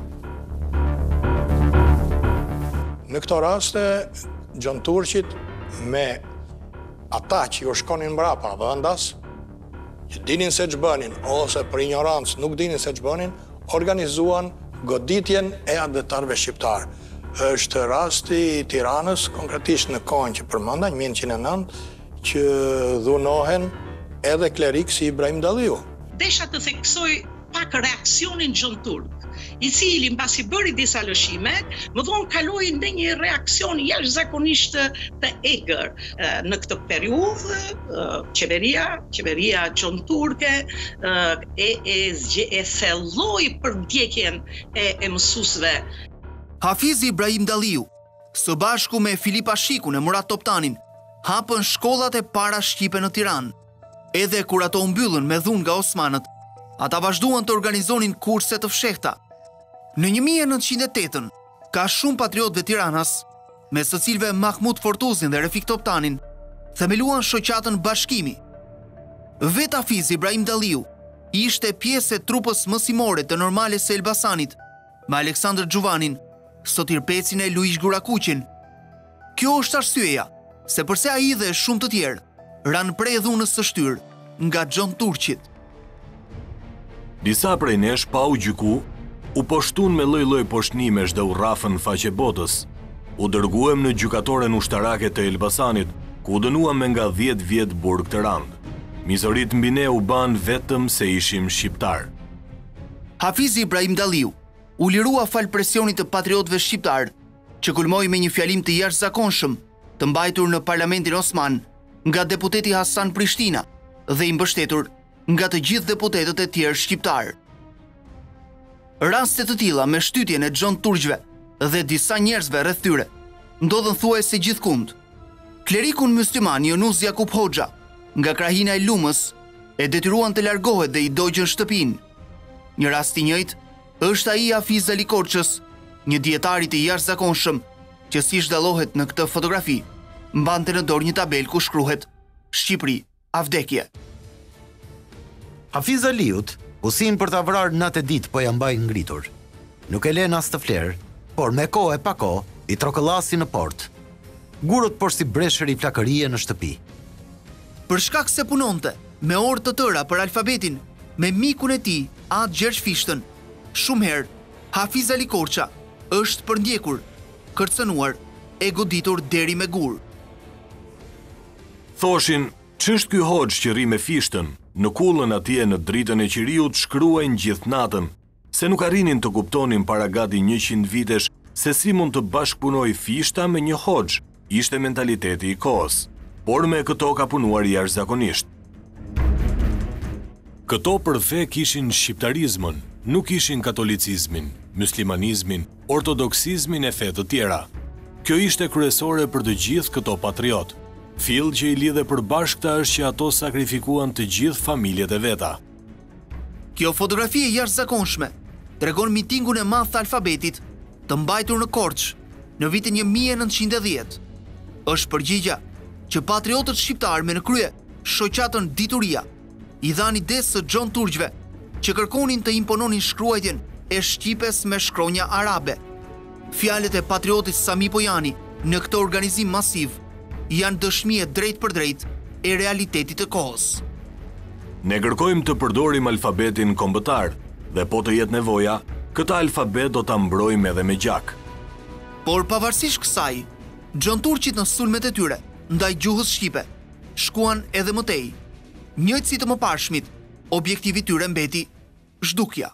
Në këto raste, Gjon Turqit me ata që ju shkonin mbrapa vendas, që dinin se ç'bënin ose për ignorancë nuk dinin se ç'bënin, organizuan goditjen e adhetarëve shqiptar. Është rasti i Tiranës, konkretisht në kohën që përmenda, një mijë e nëntëqind e nëntë, që dhunohen edhe klerik si Ibrahim Dalliu. Desha të theksoj pak reaksionin Gjon Turk, i cili mbasi bëri disa lëshime, më vonë kaloi në një reaksion jashtëzakonisht të egër. Në këtë periudhë, qeveria, qeveria Gjon Turke e, e, e thelloi përndjekjen e, e mësuesve. Hafiz Ibrahim Dalliu, së bashku me Filip Ashikun e Murat Toptanin, hapën shkollat e para shqipe në Tiranë. Edhe kur ato u mbyllën me dhunë nga osmanët, ata vazhduan të organizonin kurse të fshehta. Në një mijë e nëntëqind e tetë, ka shumë patriotëve Tiranas, me së cilëve Mahmud Fortuzin dhe Refik Toptanin, themeluan shoqatën Bashkimi. Vet Hafiz Ibrahim Dalliu ishte pjesë e trupës mësimore të normale së Elbasanit, me Aleksandr Xhuvanin, Sotir Pecin e Luish Gurakuqin. Kjo është arsyeja se përse ai dhe shumë të tjerë ranë prej dhunës së shtyrë nga Gjon Turqit. Disa prej nesh pa u gjyku U poshtun me lloj-lloj poshtnimesh dhe u rrafën faqe botës. U dërguem në gjykatoren ushtarake të Elbasanit, ku u dënuam me nga dhjetë vjet burg të randë. Mizorit mbi ne u ban vetëm se ishim shqiptar. Hafizi Ibrahim Dalliu u lirua fal presionit të patriotëve shqiptar, që kulmoi me një fjalim të jashtëzakonshëm, të mbajtur në Parlamentin Osman nga deputeti Hasan Prishtina dhe i mbështetur nga të gjithë deputetët e tjerë shqiptar. Raste të tilla me shtytjen e Xhon Turqve dhe disa njerëzve rreth tyre ndodhen thuajse gjithkund. Klerikun mysliman Yunus Jakub Hoxha nga krahina e Lumës e detyruan të largohet dhe i dogjën shtëpinë. Një rast i njëjtë është ai Hafiz Ali Korçës, një dietar i të jashtëzakonshëm që siç dallohet në këtë fotografi, mbante në dorë një tabel ku shkruhet Shqipëri, a vdekje. Hafiz Aliut, usin për ta vrarë natë ditë po ja mbaj ngritur. Nuk e len as të flerë, por me kohë e pa kohë i trokëllasi në portë. Gurët por si breshër i flakërie në shtëpi. Për shkak se punonte me orë të tëra për alfabetin me mikun e tij, Atë Gjergj Fishtën, shumë herë Hafiz Ali Korça është përndjekur, kërcënuar e goditur deri me gur. Thoshin, ç'është ky Hoxh që rri me Fishtën? Në kullën atje në dritën e Qiriut shkruajnë gjithë natën, se nuk arrinin të kuptonin para gati njëqind vitesh se si mund të bashkëpunoj Fishta me një Hoxh, ishte mentaliteti i kohës, por me këto ka punuar jashtëzakonisht. Këto për fe kishin shqiptarizmën, nuk ishin katolicizmin, muslimanizmin, ortodoksizmin e fe të tjera. Kjo ishte kryesore për të gjithë këto patriot. Fill që i lidhe përbashkëta është që ato sakrifikuan të gjithë familjet e veta. Kjo fotografi e jashtëzakonshme tregon mitingun e madh të alfabetit të mbajtur në Korçë në vitin një mijë e nëntëqind e dhjetë. Është përgjigja që patriotët shqiptar me në krye shoqatën Dituria i dhani desë së Xhon Turqve që kërkonin të impononin shkruajtjen e shqipes me shkronja arabe. Fjalët e patriotit Sami Pojani në këtë organizim masiv janë dëshmi e drejt për drejt e realitetit të kohës. Ne kërkojmë të përdorim alfabetin kombëtar dhe po të jetë nevoja, këtë alfabet do ta mbrojmë edhe me gjak. Por pavarësisht kësaj, Xhon Turqit në sulmet e tyre ndaj gjuhës shqipe shkuan edhe më tej. Njëjtë si të mëparshmit, objektivi tyre mbeti zhdukja.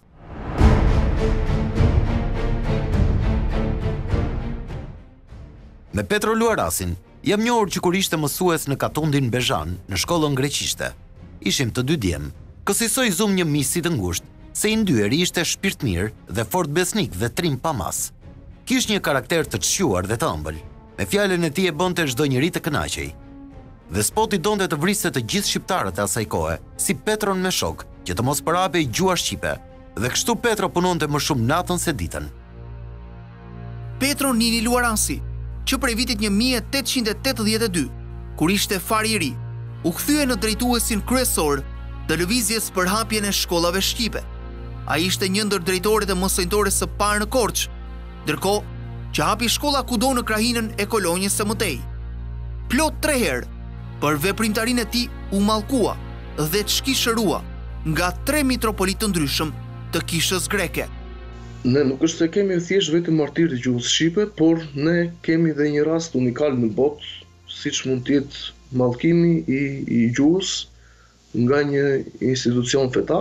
Me Petro Luarasin, jam njohur që kur ishte mësues në Katundin Bezhan, në shkollën greqishte. Ishim të dy djem, kësaj zum një miq të ngushtë, se i ndyeri ishte shpirtmir dhe fort besnik dhe trim pa mas. Kish një karakter të çjuar dhe të ëmbël. Me fjalën e tij e bënte çdo njeri të kënaqej. Dhe spoti donte të vriste të gjithë shqiptarët e asaj kohe, si Petron me shok, që të mos përhapej gjua shqipe, dhe kështu Petro punonte më shumë natën se ditën. Petro Nini Luarasi, që prej vitit një mijë e tetëqind e tetëdhjetë e dy, kur ishte fari i ri, u kthye në drejtuesin kryesor të lëvizjes për hapjen e shkollave shqipe. Ai ishte një ndër drejtorët e mësojnëtores së parë në Korçë, ndërkohë që hapi shkolla kudo në krahinën e kolonjës së mëtej. Plot tre herë, për veprimtarinë e tij u mallkua dhe çkishërua nga tre mitropolit të ndryshëm të kishës greke. Ne nuk është se kemi thjesht vetëm martir të gjuhës shqipe, por ne kemi dhe një rast unikal në botë, siç mund të jetë mallkimi i, i gjuhës nga një institucion fetar.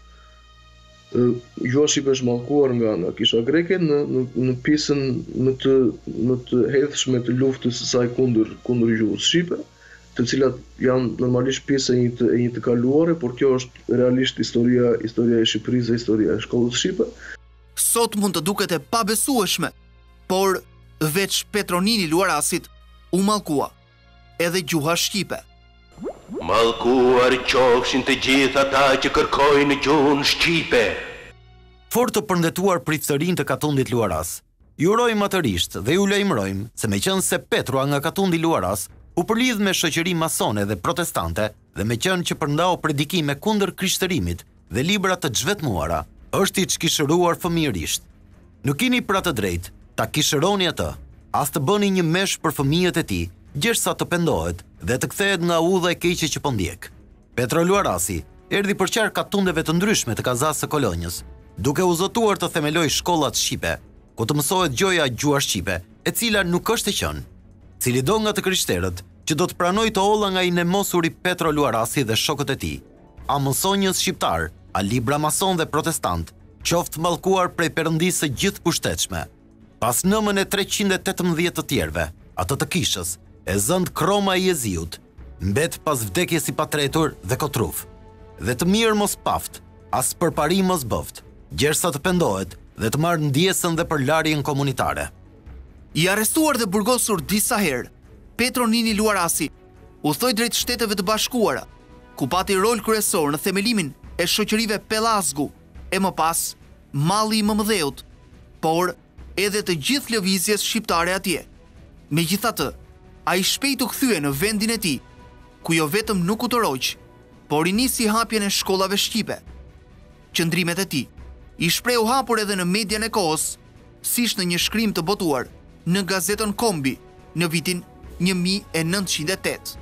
Gjuha shqipe është mallkuar nga, nga kisha greke në, në, në pjesën më të, më të hedhshme të luftës së saj kundër kundër gjuhës shqipe, të cilat janë normalisht pjesë e një të, e një të kaluare, por kjo është realisht historia, historia e Shqipërisë dhe historia e shkollës shqipe. Sot mund të duket e pabesueshme, por veç Petro Nini Luarasit u mallkua edhe gjuha shqipe. Mallkuar qofshin të gjithë ata që kërkojnë gjuhën shqipe. Fort të përndetuar priftërinë të Katundit Luaras, ju urojmë atërisht dhe ju lajmërojmë se meqense Petrua nga Katundi Luaras u përlidh me shoqëri masone dhe protestante dhe me qenë që përndau predikime kundër krishtërimit dhe libra të zhvetmuara, është i çkishëruar fëmijërisht. Nuk keni për atë drejt ta kishëroni atë, as të bëni një mesh për fëmijët e tij, gjersa të pendohet dhe të kthehet nga udha e keqe që po ndjek. Petro Luarasi erdhi për qark katundeve të ndryshme të Kazasë së Kolonjës, duke u zotuar të themeloj shkollat shqipe, ku të mësohet gjoja gjuar shqipe, e cila nuk është e qenë. Cili do nga të krishterët që do të pranoj të olla nga i nemosuri Petro Luarasi dhe shokët e tij, a mësonjës shqiptar, a libra mason dhe protestant, qoftë mallkuar prej perëndisë së gjithë pushtetshme. Pas nëmën e treqind e tetëmbëdhjetë të tjerëve, ato të kishës, e zënd Kroma i Jeziut, mbet pas vdekjes i patretur dhe kotruf, dhe të mirë mos paft, as përparim mos bëft, gjersa të pendohet dhe të marrë ndjesën dhe përlarjen komunitare. I arrestuar dhe burgosur disa herë, Petro Nini Luarasi u thoi drejt Shteteve të Bashkuara, ku pati rol kryesor në themelimin e shoqërive Pellazgu, e më pas Malli i Mëmdheut, por edhe të gjithë lëvizjes shqiptare atje. Megjithatë, ai shpejt u kthye në vendin e tij, ku jo vetëm nuk u toroq, por i nisi hapjen e shkollave shqipe. Qëndrimet e tij i shprehu hapur edhe në median e kohës, siç në një shkrim të botuar në gazetën Kombi në vitin një mijë e nëntëqind e tetë.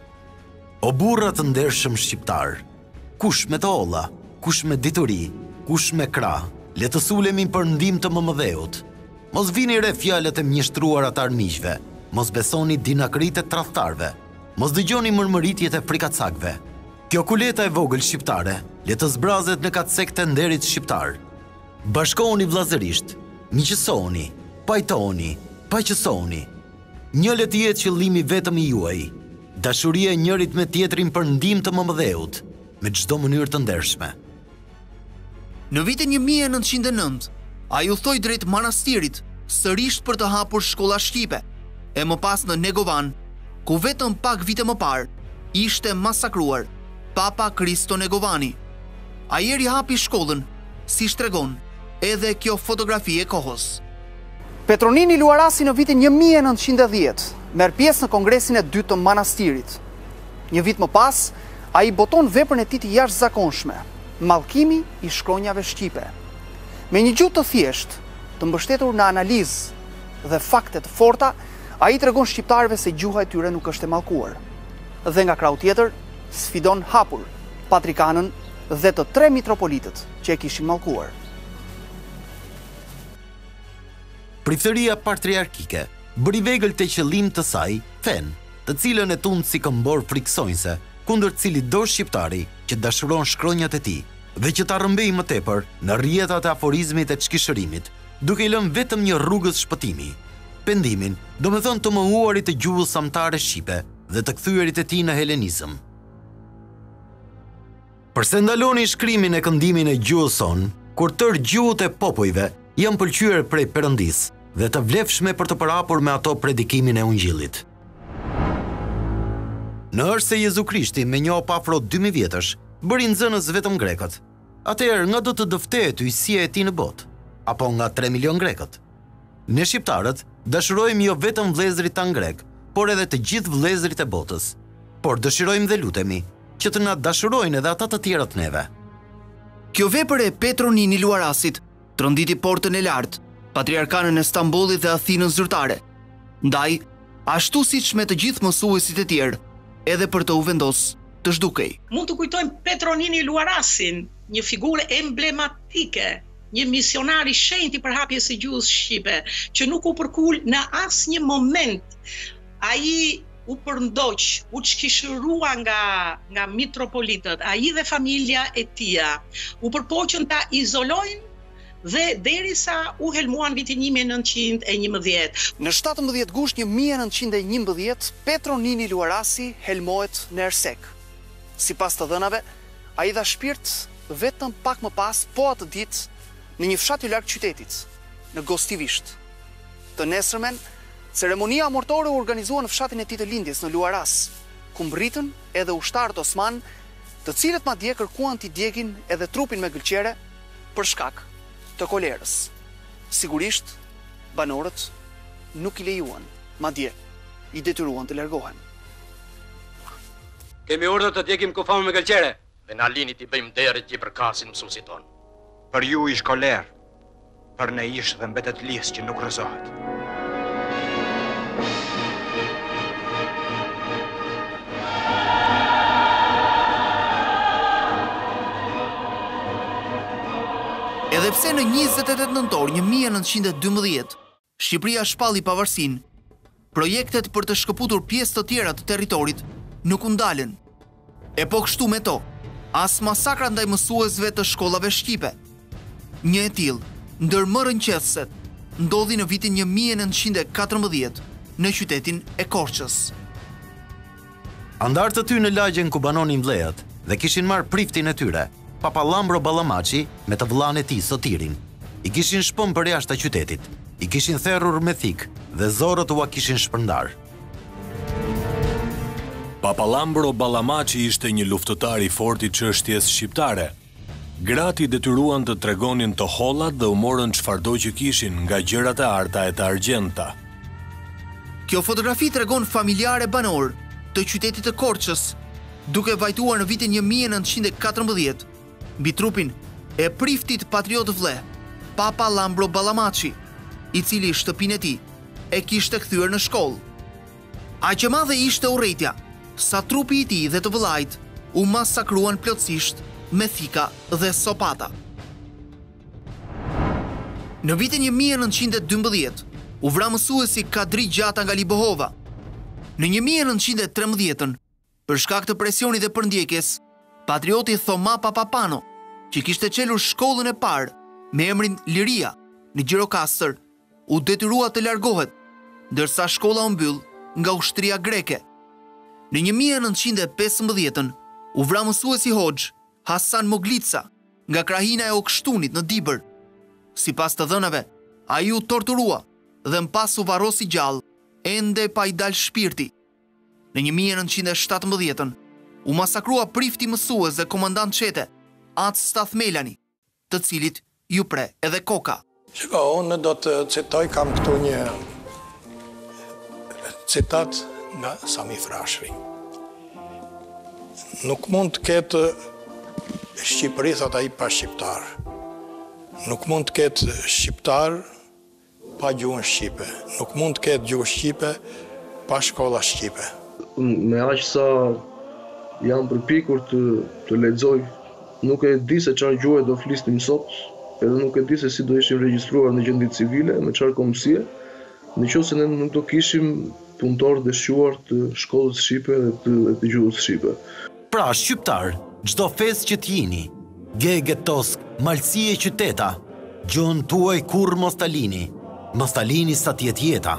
O burra të ndershëm shqiptar, kush me të olla, kush me dituri, kush me krah, le të sulemi për ndihmë të Mëmdheut. Mos vini re fjalët e mjeshtruara të armiqve, mos besoni dinakritë e tradhtarëve, mos dëgjoni mërmëritjet e frikacakëve. Kjo kuleta e vogël shqiptare le të zbrazet në kacek të nderit shqiptar. Bashkohuni vllazërisht, miqësohuni, pajtohuni, paqësohuni. Një le të jetë qëllimi vetëm i juaj, dashuria e njërit me tjetrin për ndihmë të Mëmdheut, me çdo mënyrë të ndershme. Në vitin një mijë e nëntëqind e nëntë, ai u thoi drejt manastirit, sërish për të hapur shkolla shqipe, e më pas në Negovan, ku vetëm pak vite më parë ishte masakruar Papa Kristo Negovani. Ai eri hapi shkollën, si tregon edhe kjo fotografi e kohës. Petro Nini Luarasi në vitin një mijë e nëntëqind e dhjetë merr pjesë në kongresin e dytë të manastirit. Një vit më pas, ai boton veprën e tij të jashtëzakonshme, mallkimi i shkronjave shqipe. Me një gjuhë të thjeshtë, të mbështetur në analizë dhe fakte të forta, ai tregon shqiptarëve se gjuha e tyre nuk është e mallkuar. Dhe nga krau tjetër, sfidon hapur patrikanën dhe të tre mitropolitët që e kishin mallkuar. Priftëria patriarkike bëri vegël te qëllim të saj fen, të cilën e tund si këmbor friksojnëse, kundër cili do shqiptari që dashuron shkronjat e tij dhe që ta rrëmbej më tepër në rrjetat e aforizmit e çkishërimit, duke i lënë vetëm një rrugës shpëtimi, pendimin, do me thënë të mohuarit të gjuhës samtare shqipe dhe të kthyerit e tij në helenizëm. Përse ndaloni shkrimin e këndimin e gjuhës son, kur tërë gjuhët e popujve janë pëlqyer prej Perëndisë dhe të vlefshme për të përhapur me ato predikimin e Ungjillit. Në është se Jezu Krishti me një opafro dy mijë vjetësh bëri nxënës vetëm grekët. Atëherë nga do të dëftehet hyjësia e tij në botë, apo nga tre milion grekët? Ne shqiptarët dashurojmë jo vetëm vëllezërit tan grek, por edhe të gjithë vëllezërit e botës. Por dëshirojmë dhe lutemi që të na dashurojnë edhe ata të tjerët neve. Kjo vepër e Petro Nini Luarasit tronditi portën e lartë, patriarkanën e Stambollit dhe Athinën zyrtare. Ndaj, ashtu siç me të gjithë mësuesit e tjerë, edhe për të u vendos të zhdukej. Mund të kujtojmë Petro Nini Luarasin, një figurë emblematike, një misionar i shenjtë i përhapjes së gjuhës shqipe, që nuk u përkul në asnjë moment. Ai u përndoq, u çkishërua nga nga mitropolitët, ai dhe familja e tij. U përpoqën ta izolojnë dhe derisa u helmuan vitin një mijë e nëntëqind e njëmbëdhjetë. Në shtatëmbëdhjetë gusht një mijë e nëntëqind e njëmbëdhjetë, Petro Nini Luarasi helmohet në Ersek. Sipas të dhënave, ai dha shpirt vetëm pak më pas, po atë ditë, në një fshat i larg qytetit, në Gostivisht. Të nesërmen, ceremonia amortore u organizua në fshatin e tij të lindjes në Luaras, ku mbritën edhe ushtarët osman, të cilët madje kërkuan t'i djegin edhe trupin me gëlqere për shkak të kolerës. Sigurisht, banorët nuk i lejuan, madje i detyruan të largohen. Kemi urdhër të djegim kufam me gëlqere dhe na lini t'i bëjmë derë që i përkasin mësuesit ton. Për ju ish koler, për ne ish dhe mbetet lis që nuk rrëzohet. Edhe Edhe pse në njëzet e tetë nëntor një mijë e nëntëqind e dymbëdhjetë Shqipëria shpalli pavarësinë, projektet për të shkëputur pjesë të tjera të territorit nuk u ndalën. E po kështu me to, as masakra ndaj mësuesve të shkollave shqipe. Një e tillë, ndër më rënqethëset, ndodhi në vitin një mijë e nëntëqind e katërmbëdhjetë në qytetin e Korçës. Andartë të ty në lagjen ku banonin vllejat dhe kishin marrë priftin e tyre, Papa Lambro Ballamaçi me të vëllain e tij Sotirin, i kishin shpëm për jashtë qytetit, i kishin therrur me thik dhe zorët ua kishin shpërndar. Papa Lambro Ballamaçi ishte një luftëtar i fortë i çështjes shqiptare. Gratë i detyruan të tregonin të hollat dhe u morën çfarëdo që kishin nga gjërat e arta e të argjendta. Kjo fotografi tregon familjare banor të qytetit të Korçës, duke vajtuar në vitin një mijë e nëntëqind e katërmbëdhjetë mbi trupin e priftit patriot vëlle, Papa Lambro Ballamaçi, i cili shtëpinë e tij e kishte kthyer në shkollë. Aq e madhe ishte urrëtia, sa trupi i tij dhe të vëllait u masakruan plotësisht me thika dhe sopata. Në vitin një mijë e nëntëqind e dymbëdhjetë u vra mësuesi Kadri Gjata nga Libohova. Në një mijë e nëntëqind e trembëdhjetën, për shkak të presionit dhe përndjekjes, patrioti Thoma Papapano, që kishte qelur shkollën e parë me emrin Liria në Gjirokastër, u detyrua të largohet, ndërsa shkolla u mbyll nga ushtria greke. Në një mijë e nëntëqind e pesëmbëdhjetën u vra mësuesi Hoxh Hasan Moglica nga krahina e Okshtunit në Dibër. Sipas të dhënave, ai u torturua dhe m'pas u varrosi gjallë, ende pa i dal shpirti. Në një mijë e nëntëqind e shtatëmbëdhjetën u masakrua prifti mësues dhe komandant qete, Ac Stathmelani, të cilit ju pre edhe koka. Shiko, unë do të citoj, kam këtu një citat nga Sami Frashëri. Nuk mund të ketë Shqipëri, thot ai, pa shqiptar. Nuk mund të ketë shqiptar pa gjuhën shqipe. Nuk mund të ketë gjuhë shqipe pa shkolla shqipe. Me aq sa jam përpikur të, të lexoj, nuk e di se çfarë gjuhë do flisnim sot, edhe nuk e di se si do ishim regjistruar në gjendje civile, me çfarë komësie, nëse ne nuk do kishim punëtor dëshuar të shkollës shqipe dhe të, të gjuhës shqipe. Pra, shqiptar, çdo fesë që t'jini, gege tosk, malësie qyteta, gjuhën tuaj kur mos ta lini, mos ta lini sa t'jet jeta.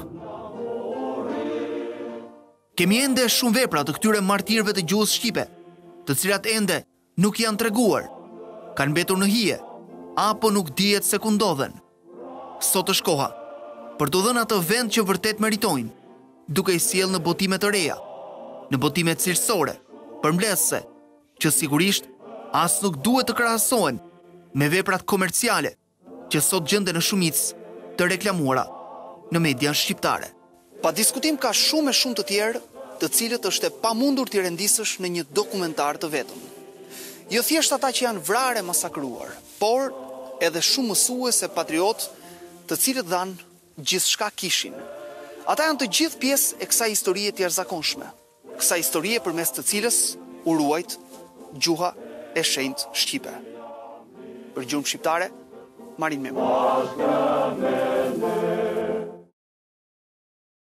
Kemi ende shumë vepra të këtyre martirëve të gjuhës shqipe, të cilat ende nuk janë treguar, kanë mbetur në hije, apo nuk dihet se ku ndodhen. Sot është koha për të dhënë atë vend që vërtet meritojnë, duke i sjellë në botime të reja, në botime cilësore, përmbledhëse, që sigurisht as nuk duhet të krahasohen me veprat komerciale që sot gjenden në shumicë të reklamuara në median shqiptare. Pa diskutim ka shumë e shumë të tjerë, të cilët është e pamundur t'i rendisësh në një dokumentar të vetëm. Jo thjesht ata që janë vrarë e masakruar, por edhe shumë mësues e patriot të cilët dhanë gjithçka kishin. Ata janë të gjithë pjesë e kësaj historie të jashtëzakonshme, kësaj historie përmes të cilës u ruajt gjuha e shenjtë shqipe. Për gjuhën shqiptare, Marin Memo.